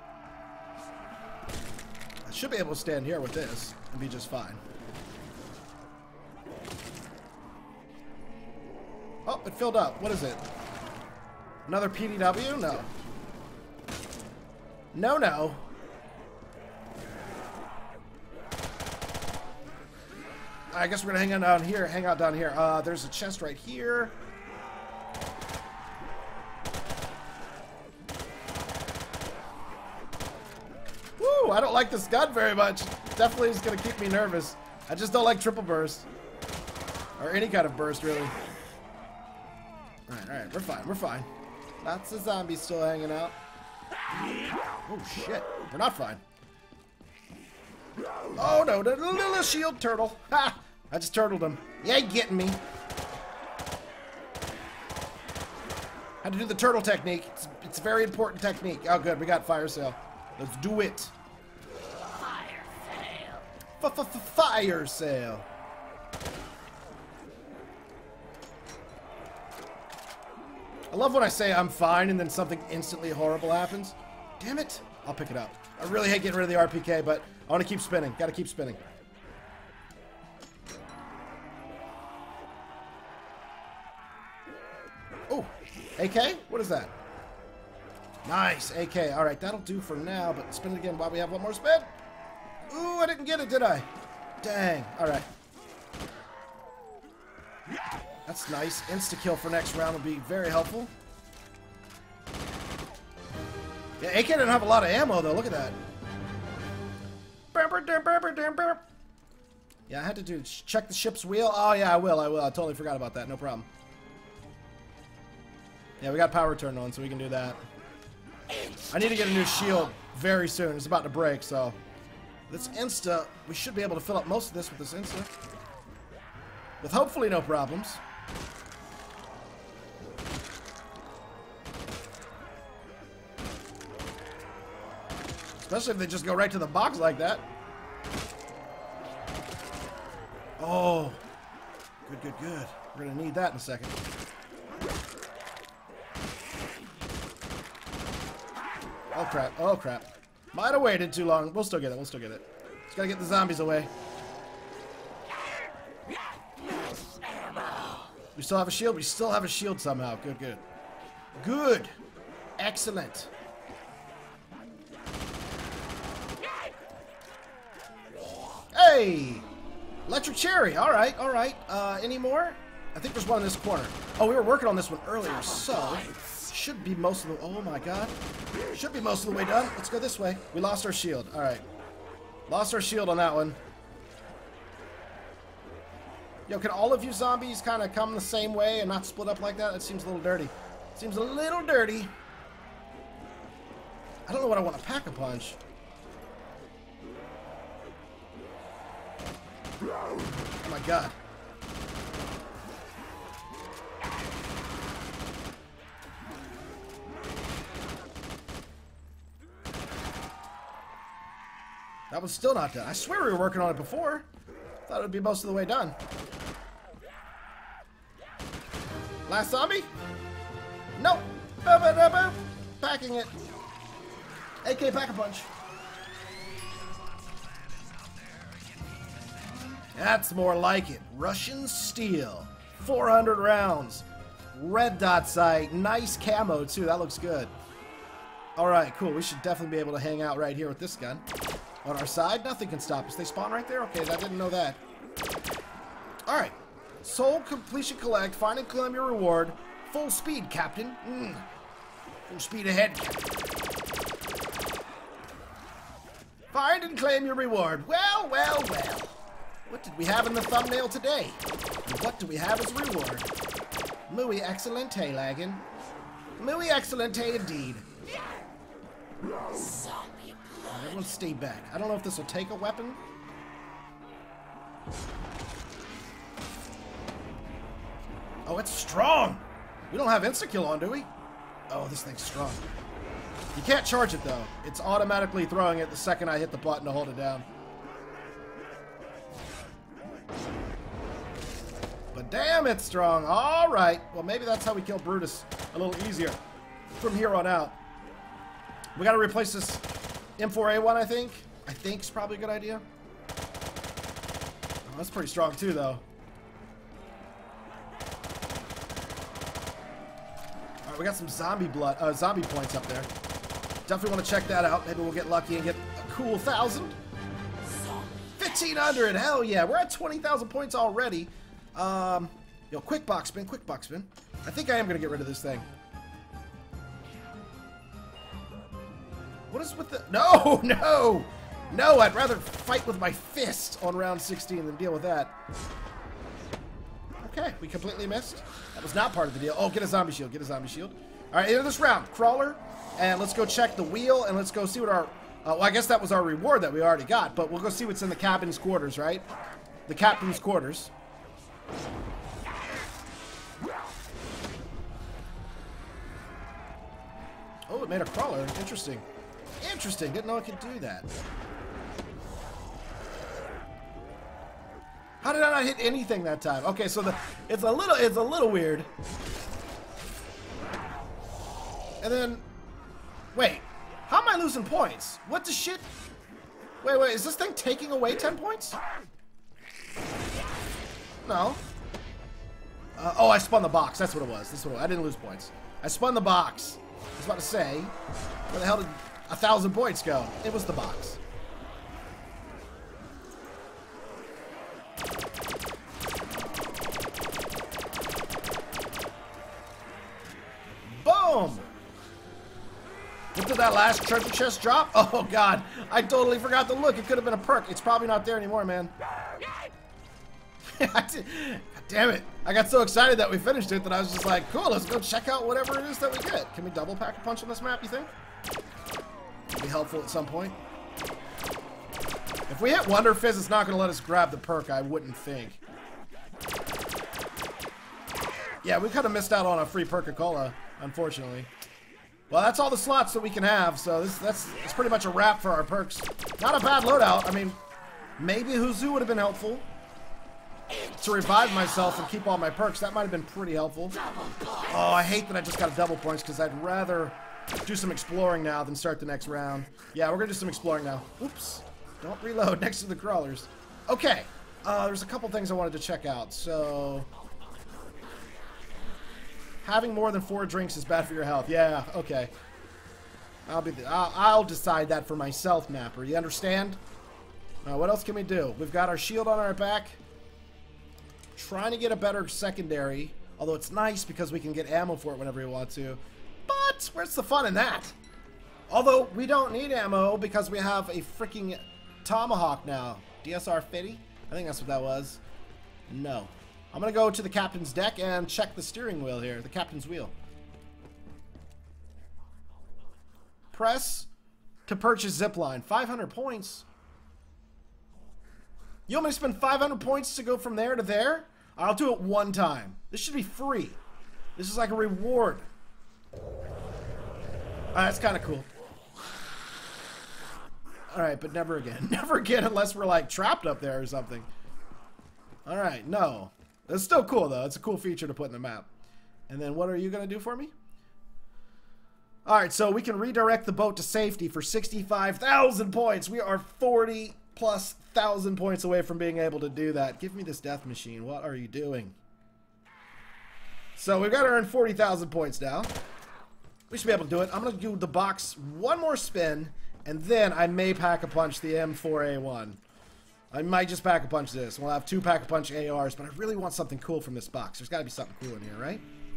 I should be able to stand here with this and be just fine. Oh, it filled up. What is it? Another PDW? No. No, no. I guess we're gonna hang out down here. There's a chest right here. Woo! I don't like this gun very much. Definitely is gonna keep me nervous. I just don't like triple burst. Or any kind of burst, really. Alright, we're fine, we're fine. Lots of zombies still hanging out. Oh shit, we're not fine. Oh no, the little shield turtle. Ha! I just turtled him. Yeah, you getting me. Had to do the turtle technique. It's a very important technique. Oh good, we got fire sale. Let's do it. Fire sale. Fire sale. I love when I say I'm fine and then something instantly horrible happens. Damn it. I'll pick it up. I really hate getting rid of the RPK, but I want to keep spinning. Gotta keep spinning. Oh, AK? What is that? Nice, AK. Alright, that'll do for now, but spin it again while we have one more spin. Ooh, I didn't get it, did I? Dang. Alright. That's nice. Insta-kill for next round would be very helpful. Yeah, AK didn't have a lot of ammo, though. Look at that. Yeah, I had to check the ship's wheel. Oh, yeah, I will. I totally forgot about that. No problem. Yeah, we got power turned on, so we can do that. I need to get a new shield very soon. It's about to break, so... This Insta, we should be able to fill up most of this with this Insta. With hopefully no problems. Especially if they just go right to the box like that. Oh. Good. We're going to need that in a second. Oh crap. Might have waited too long. We'll still get it. Just got to get the zombies away. We still have a shield? We still have a shield somehow. Good. Excellent. Hey! Electric cherry. Alright. Any more? I think there's one in this corner. Oh, we were working on this one earlier, so... Should be most of the... Oh my god. Should be most of the way done. Let's go this way. We lost our shield. Alright. Lost our shield on that one. Yo, can all of you zombies kind of come the same way and not split up like that? That seems a little dirty. Seems a little dirty. I don't know what I want to pack a punch. Oh my god. That was still not done. I swear we were working on it before. Thought it would be most of the way done. Last zombie? Nope. Packing it. AK Pack-a-Punch. That's more like it. Russian steel. 400 rounds. Red dot sight. Nice camo, too. That looks good. Alright, cool. We should definitely be able to hang out right here with this gun. On our side, nothing can stop us. They spawn right there? Okay, I didn't know that. Alright. Soul completion collect. Find and claim your reward. Full speed, Captain. Full speed ahead, Captain. Find and claim your reward. Well. What did we have in the thumbnail today? And what do we have as reward? Muy excelente, Lagan. Muy excelente indeed. Everyone stay back. I don't know if this will take a weapon. Oh, it's strong. We don't have insta-kill on, do we? Oh, this thing's strong. You can't charge it, though. It's automatically throwing it the second I hit the button to hold it down. But damn, it's strong. All right. Well, maybe that's how we kill Brutus a little easier from here on out. We got to replace this M4A1, I think. I think it's probably a good idea. Oh, that's pretty strong, too, though. All right, we got some zombie points up there. Definitely want to check that out. Maybe we'll get lucky and get a cool 1,000. 1,500, hell yeah. We're at 20,000 points already. Yo, quick box spin. I think I am going to get rid of this thing. What is with the... No, no! No, I'd rather fight with my fist on round 16 than deal with that. Okay, we completely missed. That was not part of the deal. Oh, get a zombie shield. All right, into this round. Crawler. And let's go check the wheel, and let's go see what our... well, I guess that was our reward that we already got, but we'll go see what's in the captain's quarters, right? The captain's quarters. Oh, it made a crawler. Interesting. Interesting. Didn't know it could do that. How did I not hit anything that time? Okay, so it's a little weird. And then, wait, how am I losing points? What the shit? Wait, is this thing taking away 10 points? No. Oh, I spun the box. That's what it was. I didn't lose points. I spun the box. I was about to say, where the hell did 1,000 points go? It was the box. Boom! What did that last treasure chest drop? Oh god, I totally forgot to look. It could have been a perk. It's probably not there anymore, man. God damn it. I got so excited that we finished it that I was just like, cool, let's go check out whatever it is that we get. Can we double pack a punch on this map, you think? Be helpful at some point. If we hit Wonder Fizz, it's not going to let us grab the perk, I wouldn't think. Yeah, we kind of missed out on a free Perca-Cola, unfortunately. Well, that's all the slots that we can have, so that's pretty much a wrap for our perks. Not a bad loadout. I mean, maybe Huzu would have been helpful to revive myself and keep all my perks. That might have been pretty helpful. Oh, I hate that I just got a double points because I'd rather do some exploring now than start the next round. Yeah, we're going to do some exploring now. Oops. Don't reload next to the crawlers. Okay. There's a couple things I wanted to check out. So, having more than 4 drinks is bad for your health. Yeah, okay. I'll decide that for myself, Mapper. You understand? What else can we do? We've got our shield on our back. Trying to get a better secondary. Although it's nice because we can get ammo for it whenever we want to. But where's the fun in that? Although we don't need ammo because we have a freaking Tomahawk now. DSR 50? I think that's what that was. No. I'm going to go to the captain's deck and check the steering wheel here. The captain's wheel. Press to purchase zipline. 500 points. You want me to spend 500 points to go from there to there? I'll do it one time. This should be free. This is like a reward. That's kind of cool. Alright, but never again. Never again unless we're like trapped up there or something. Alright, no. It's still cool though. It's a cool feature to put in the map. And then what are you going to do for me? Alright, so we can redirect the boat to safety for 65,000 points. We are 40+ thousand points away from being able to do that. Give me this death machine. What are you doing? So we've got to earn 40,000 points now. We should be able to do it. I'm going to do the box one more spin, and then I may pack-a-punch the M4A1. I might just pack-a-punch this. We'll have 2 pack-a-punch ARs, but I really want something cool from this box. There's got to be something cool in here, right?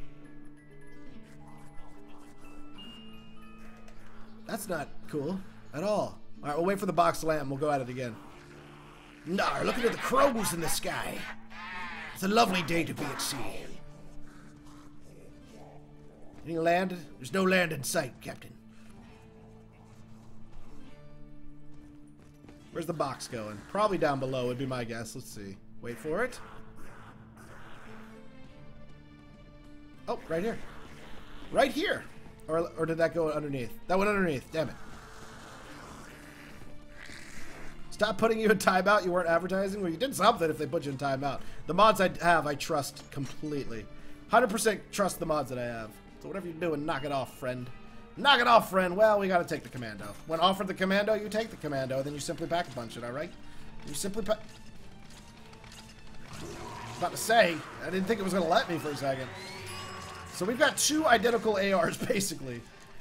That's not cool at all. All right, we'll wait for the box to land, and we'll go at it again. Nar, looking at the crows in the sky. It's a lovely day to be at sea. Any land? There's no land in sight, Captain. Where's the box going? Probably down below would be my guess. Let's see. Wait for it. Oh, right here. Right here. Or did that go underneath? That went underneath. Damn it. Stop putting you in timeout. You weren't advertising. Well, you did something if they put you in timeout. The mods I have, I trust completely. 100% trust the mods that I have. So whatever you're doing, knock it off, friend. Knock it off, friend. Well, we got to take the commando. When offered the commando, you take the commando. Then you simply pack-a-punch it, all right? You simply pack... I was about to say, I didn't think it was going to let me for a second. So we've got 2 identical ARs, basically.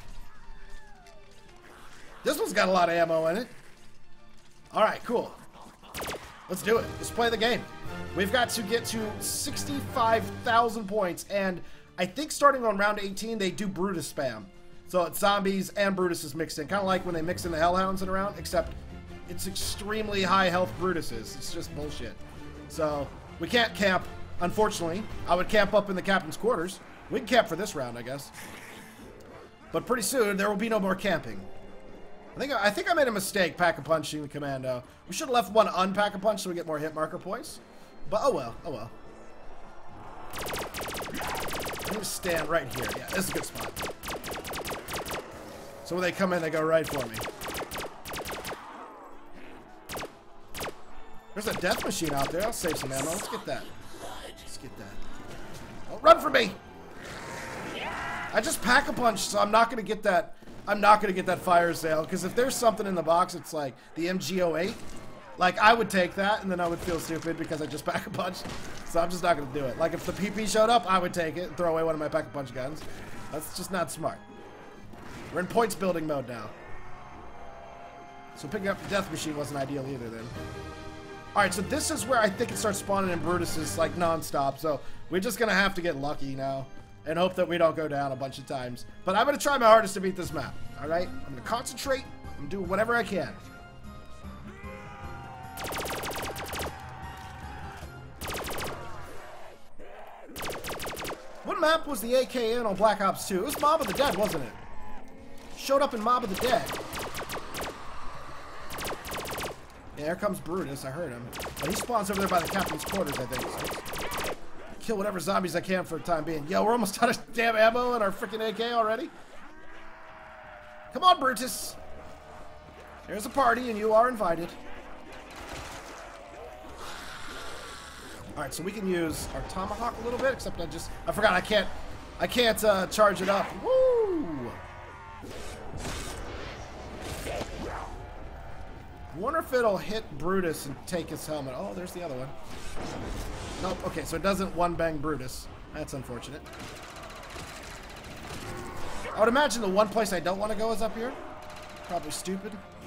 This one's got a lot of ammo in it. Alright, cool. Let's do it. Let's play the game. We've got to get to 65,000 points, and I think starting on round 18, they do Brutus spam. So it's zombies and Brutus is mixed in. Kind of like when they mix in the Hellhounds in a round, except it's extremely high health Brutuses. It's just bullshit. So we can't camp, unfortunately. I would camp up in the captain's quarters. We can camp for this round, I guess. But pretty soon, there will be no more camping. I think I made a mistake pack-a-punching the commando. We should have left one unpack-a-punch so we get more hit marker points. But oh well, oh well. I'm gonna stand right here. Yeah, this is a good spot. So when they come in, they go right for me. There's a death machine out there. I'll save some ammo. Let's get that. Let's get that. Oh, run for me! I just pack-a-punch, so I'm not gonna get that. I'm not gonna get that fire sale, because if there's something in the box, it's like the MG08. Like, I would take that, and then I would feel stupid because I just pack-a-punched. So I'm just not gonna do it. Like, if the PP showed up, I would take it and throw away one of my pack-a-punch guns. That's just not smart. We're in points building mode now. So picking up the death machine wasn't ideal either then. Alright, so this is where I think it starts spawning in Brutuses like non-stop. So we're just gonna have to get lucky now and hope that we don't go down a bunch of times. But I'm gonna try my hardest to beat this map. Alright? I'm gonna concentrate and do whatever I can. What map was the AK in on Black Ops 2? It was Mob of the Dead, wasn't it? Showed up in Mob of the Dead. Yeah, here comes Brutus. I heard him. But he spawns over there by the captain's quarters, I think. So kill whatever zombies I can for the time being. Yo, we're almost out of damn ammo in our freaking AK already. Come on, Brutus. There's a party, and you are invited. Alright, so we can use our tomahawk a little bit, except I forgot I can't charge it up. Woo! I wonder if it'll hit Brutus and take his helmet. Oh, there's the other one. Nope, okay, so it doesn't one-bang Brutus. That's unfortunate. I would imagine the one place I don't want to go is up here. Probably stupid.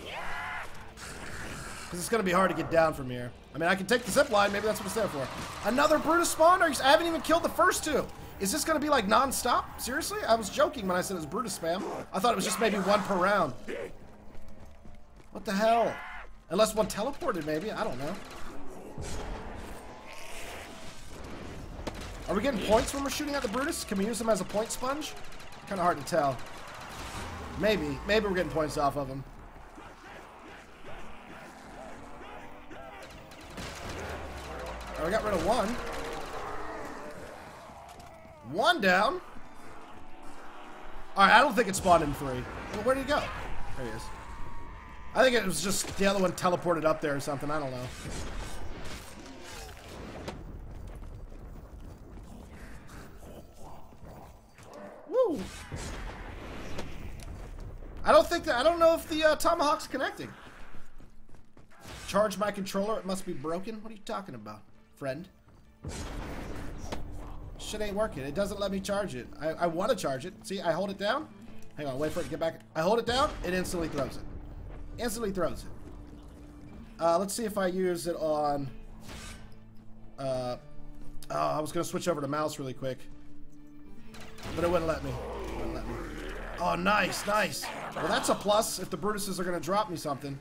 Because it's going to be hard to get down from here. I mean, I can take the zip line. Maybe that's what it's there for. Another Brutus spawn? I haven't even killed the first 2. Is this going to be like non-stop? Seriously? I was joking when I said it was Brutus spam. I thought it was just maybe 1 per round. What the hell? Unless one teleported, maybe. I don't know. Are we getting points when we're shooting at the Brutus? Can we use them as a point sponge? Kind of hard to tell. Maybe. Maybe we're getting points off of them. Oh, we got rid of one. One down. Alright, I don't think it spawned in 3. Well, where did he go? There he is. I think it was just the other one teleported up there or something. I don't know. Woo! I don't know if the tomahawk's connecting. Charge my controller. It must be broken. What are you talking about, friend? Shit ain't working. It doesn't let me charge it. I want to charge it. See, I hold it down. Hang on, wait for it to get back. I hold it down. It instantly throws it. Instantly throws it. Let's see if I use it on... oh, I was going to switch over to mouse really quick. But it wouldn't let me. It wouldn't let me. Oh, nice, nice. Well, that's a plus if the Brutuses are going to drop me something.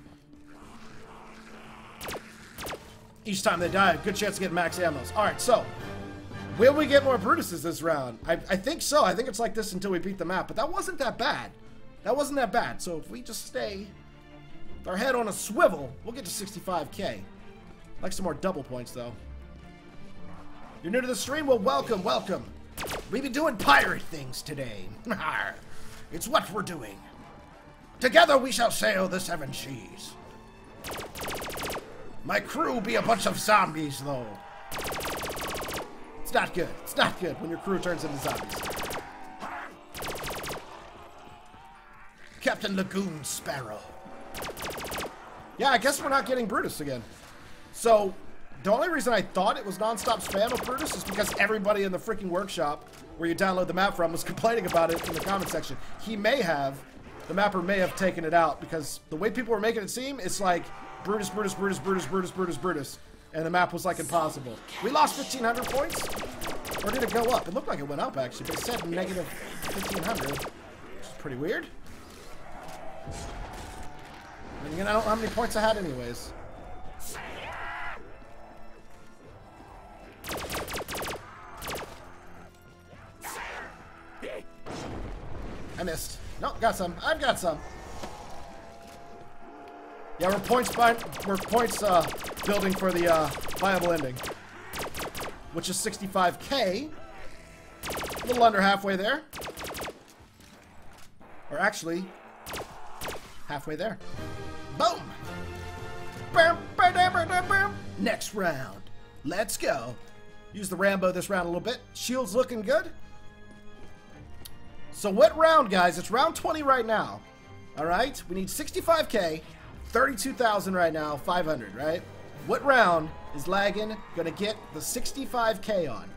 Each time they die, a good chance to get max ammos. Alright, so... will we get more Brutuses this round? I think so. I think it's like this until we beat the map. But that wasn't that bad. That wasn't that bad. So if we just stay with our head on a swivel, we'll get to 65k. Like some more double points, though. You're new to the stream? Well, welcome, welcome. We've been doing pirate things today. It's what we're doing. Together we shall sail the 7 seas. My crew be a bunch of zombies, though. It's not good. It's not good when your crew turns into zombies. Captain Lagoon Sparrow. Yeah, I guess we're not getting Brutus again. So, the only reason I thought it was non-stop spam of Brutus is because everybody in the freaking workshop where you download the map from, was complaining about it in the comment section. He may have, the mapper may have taken it out, because the way people were making it seem, it's like Brutus, Brutus, Brutus, Brutus, Brutus, Brutus, Brutus. And the map was like impossible. We lost 1,500 points? Or did it go up? It looked like it went up, actually, but it said negative 1,500. Which is pretty weird. And again, I don't know how many points I had anyways. I missed. Nope, got some. I've got some. Yeah, we're points building for the viable ending, which is 65K. A little under halfway there. Or actually, halfway there. Boom! Next round. Let's go. Use the Rambo this round a little bit. Shield's looking good. So what round, guys? It's round 20 right now. All right? We need 65K, 32,000 right now, 500, right? What round is Laggin gonna get the 65K on?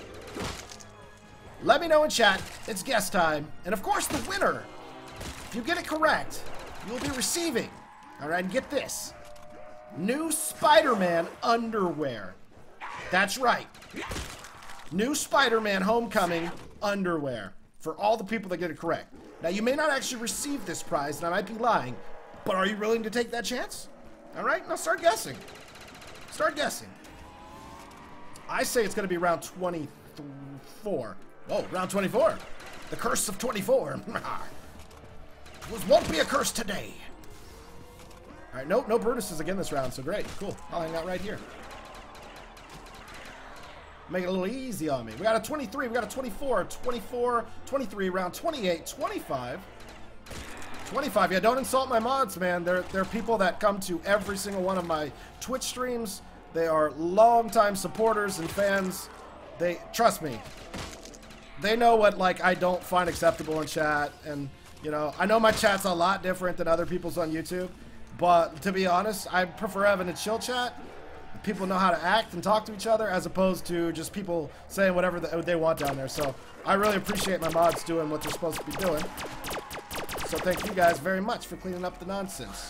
Let me know in chat. It's guess time. And of course, the winner, if you get it correct, you'll be receiving, all right, and get this, new Spider-Man underwear. That's right. New Spider-Man Homecoming underwear for all the people that get it correct. Now, you may not actually receive this prize, and I might be lying, but are you willing to take that chance? All right, now start guessing. Start guessing. I say it's going to be round 24. Oh, round 24. The curse of 24. Won't be a curse today. All right, no Brutuses again this round, so great. Cool. I'll hang out right here. Make it a little easy on me. We got a 23, we got a 24, 24, 23, round 28, 25. 25. Yeah, don't insult my mods, man. They're people that come to every single one of my Twitch streams. They are longtime supporters and fans. They, trust me, they know what, like, I don't find acceptable in chat. And, you know, I know my chat's a lot different than other people's on YouTube. But, to be honest, I prefer having a chill chat. People know how to act and talk to each other, as opposed to just people saying whatever they want down there. So I really appreciate my mods doing what they're supposed to be doing. So thank you guys very much for cleaning up the nonsense.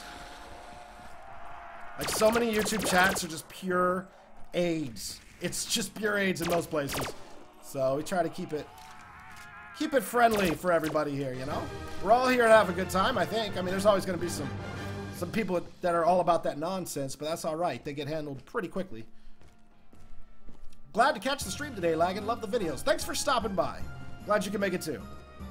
Like, so many YouTube chats are just pure AIDS. It's just pure AIDS in most places. So we try to keep it friendly for everybody here, you know? We're all here to have a good time, I think. I mean, there's always going to be some people that are all about that nonsense, but that's all right. They get handled pretty quickly. Glad to catch the stream today, Laggin. Love the videos. Thanks for stopping by. Glad you can make it too.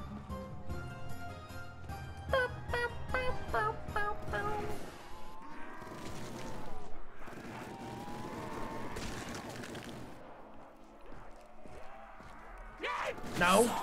No.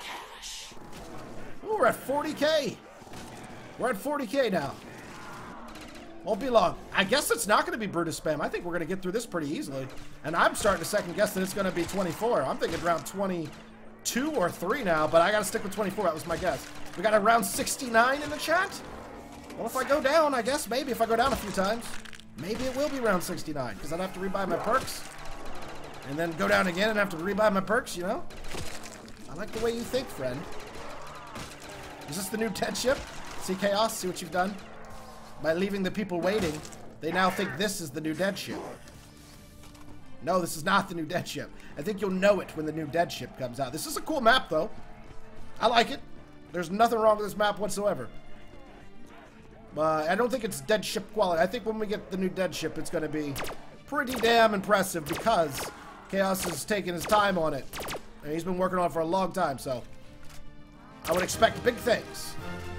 Ooh, we're at 40K. We're at 40K now. Won't be long. I guess it's not going to be Brutus spam. I think we're going to get through this pretty easily. And I'm starting to second guess that it's going to be 24. I'm thinking around 22 or 3 now, but I got to stick with 24. That was my guess. We got around 69 in the chat. Well, if I go down, I guess maybe if I go down a few times, maybe it will be around 69, because I'd have to rebuy my perks. And then go down again and have to rebuy my perks, you know? I like the way you think, friend. Is this the new Ted ship? See Chaos? See what you've done? By leaving the people waiting, they now think this is the new Dead ship. No, this is not the new Dead ship. I think you'll know it when the new Dead ship comes out. This is a cool map, though. I like it. There's nothing wrong with this map whatsoever. I don't think it's Dead ship quality. I think when we get the new Dead ship, it's going to be pretty damn impressive, because Chaos has taken his time on it. And he's been working on it for a long time, so I would expect big things.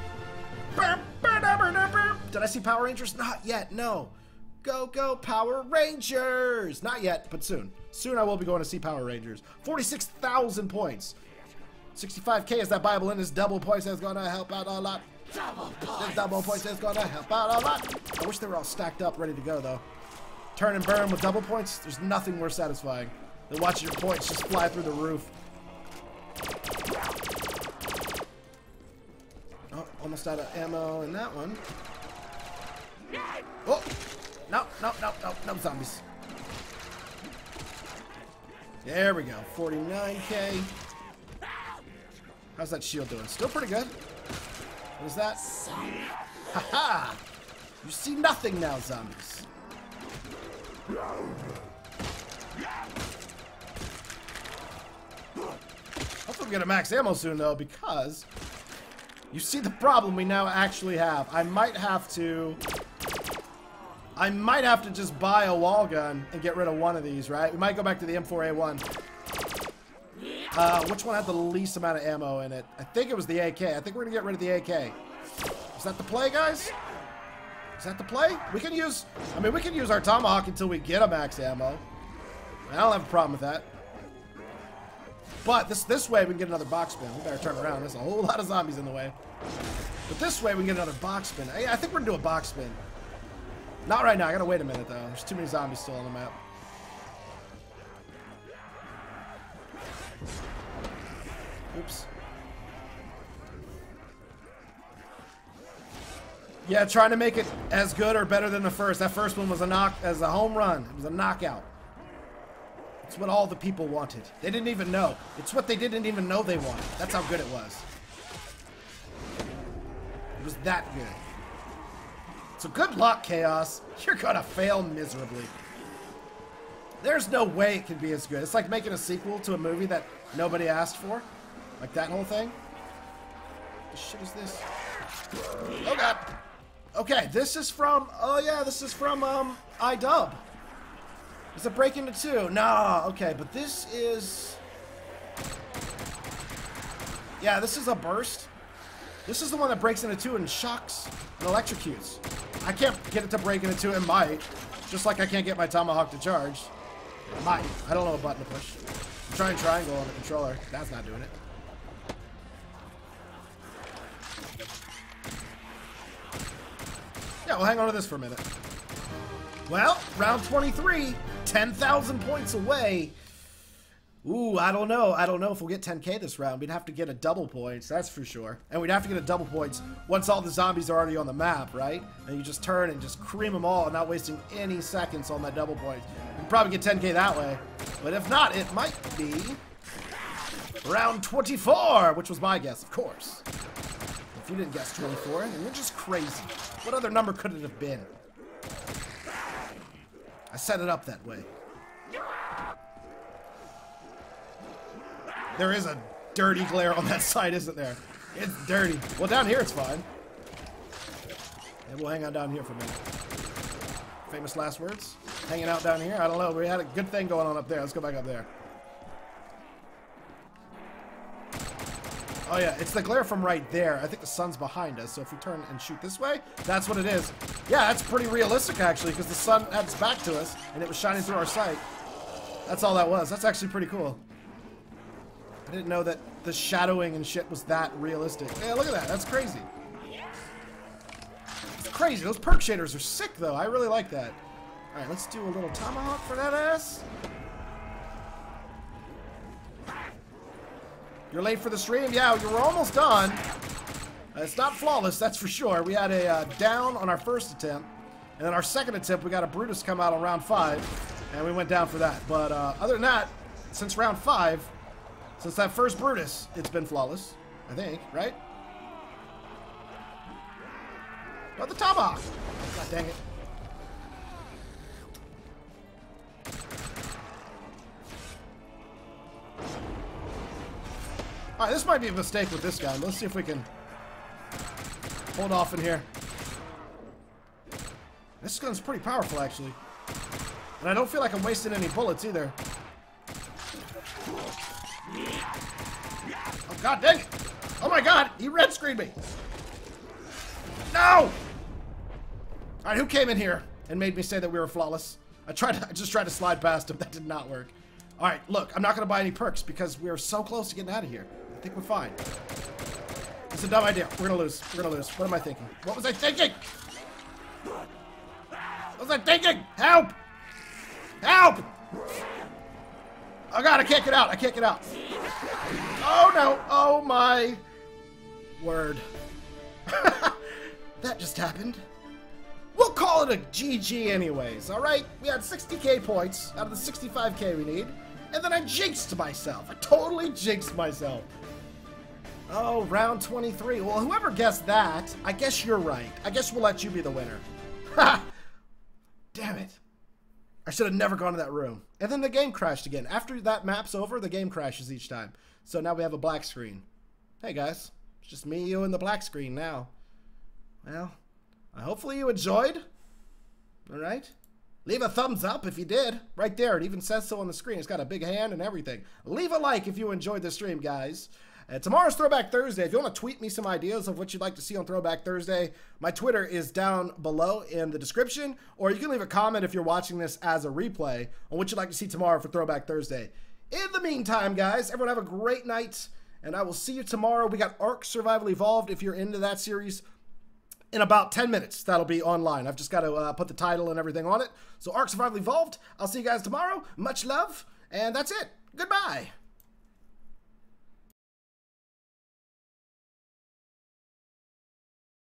Did I see Power Rangers? Not yet, no. Go, go, Power Rangers! Not yet, but soon. Soon I will be going to see Power Rangers. 46,000 points. 65K is that Bible in this double points that's gonna help out a lot. This double points is gonna help out a lot. I wish they were all stacked up, ready to go, though. Turn and burn with double points, there's nothing more satisfying than watching your points just fly through the roof. Oh, almost out of ammo in that one. Oh! No, no, no, no, no zombies. There we go. 49K. How's that shield doing? Still pretty good. What is that? Haha! You see nothing now, zombies. Hopefully we get a max ammo soon, though, because you see the problem we now actually have. I might have to just buy a wall gun and get rid of one of these, right? We might go back to the M4A1. Which one had the least amount of ammo in it? I think it was the AK. I think we're gonna get rid of the AK. Is that the play, guys? Is that the play? We can use, I mean, we can use our Tomahawk until we get a max ammo. I don't have a problem with that. But this way we can get another box spin. We better turn around. There's a whole lot of zombies in the way. But this way we can get another box spin. I think we're gonna do a box spin. Not right now. I gotta wait a minute though. There's too many zombies still on the map. Oops. Yeah, trying to make it as good or better than the first. That first one was a home run. It was a knockout. It's what all the people wanted. They didn't even know. It's what they didn't even know they wanted. That's how good it was. It was that good. So good luck, Chaos. You're gonna fail miserably. There's no way it can be as good. It's like making a sequel to a movie that nobody asked for. Like that whole thing. What the shit is this? Oh god. Okay, this is from, oh yeah, this is from iDub. Is it Break Into 2? Nah, okay, but this is... Yeah, this is a burst. This is the one that breaks into 2 and shocks and electrocutes. I can't get it to break into 2, it might. Just like I can't get my Tomahawk to charge. It might. I don't know what button to push. I'm trying triangle on the controller. That's not doing it. Yeah, we'll hang on to this for a minute. Well, round 23, 10,000 points away. Ooh, I don't know. I don't know if we'll get 10K this round. We'd have to get a double points, that's for sure. And we'd have to get a double points once all the zombies are already on the map, right? And you just turn and just cream them all and not wasting any seconds on that double point. You can probably get 10K that way. But if not, it might be round 24, which was my guess, of course. If you didn't guess 24, then you're just crazy. What other number could it have been? I set it up that way. There is a dirty glare on that side, isn't there? It's dirty. Well, down here it's fine. And we'll hang out down here for a minute. Famous last words? Hanging out down here? I don't know. We had a good thing going on up there. Let's go back up there. Oh yeah, it's the glare from right there. I think the sun's behind us, so if we turn and shoot this way, that's what it is. Yeah, that's pretty realistic actually, because the sun had its back to us, and it was shining through our sight. That's all that was. That's actually pretty cool. I didn't know that the shadowing and shit was that realistic. Yeah, look at that. That's crazy. It's crazy. Those perk shaders are sick, though. I really like that. All right, let's do a little Tomahawk for that ass. You're late for the stream? Yeah, you were almost done. It's not flawless, that's for sure. We had a down on our first attempt. And then our second attempt, we got a Brutus come out on round 5. And we went down for that. But other than that, since round 5, since that first Brutus, it's been flawless. I think, right? But the Tomahawk. God dang it. Alright, this might be a mistake with this guy. Let's see if we can hold off in here. This gun's pretty powerful, actually. And I don't feel like I'm wasting any bullets, either. Oh, god dang it! Oh my god! He red screened me! No! Alright, who came in here and made me say that we were flawless? I just tried to slide past him. That did not work. Alright, look, I'm not going to buy any perks because we're so close to getting out of here. I think we're fine. It's a dumb idea. We're going to lose. We're going to lose. What am I thinking? What was I thinking? What was I thinking? Help! Help! Oh god, I can't get out. I can't get out. Oh no. Oh my word. That just happened. We'll call it a GG anyways, alright? We had 60k points out of the 65k we need. And then I jinxed myself. I totally jinxed myself. Oh, round 23. Well, whoever guessed that, I guess you're right. I guess we'll let you be the winner. Ha! Damn it. I should have never gone to that room. And then the game crashed again. After that map's over, the game crashes each time. So now we have a black screen. Hey, guys. It's just me, you, and the black screen now. Well, hopefully you enjoyed. All right? Leave a thumbs up if you did. Right there. It even says so on the screen. It's got a big hand and everything. Leave a like if you enjoyed the stream, guys. Tomorrow's Throwback Thursday. If you want to tweet me some ideas of what you'd like to see on Throwback Thursday, my Twitter is down below in the description, or you can leave a comment if you're watching this as a replay on what you'd like to see tomorrow for Throwback Thursday. In the meantime, guys, everyone have a great night, and I will see you tomorrow. We got Ark Survival Evolved, if you're into that series, in about 10 minutes. That'll be online. I've just got to put the title and everything on it. So Ark Survival Evolved. I'll see you guys tomorrow. Much love, and that's it. Goodbye.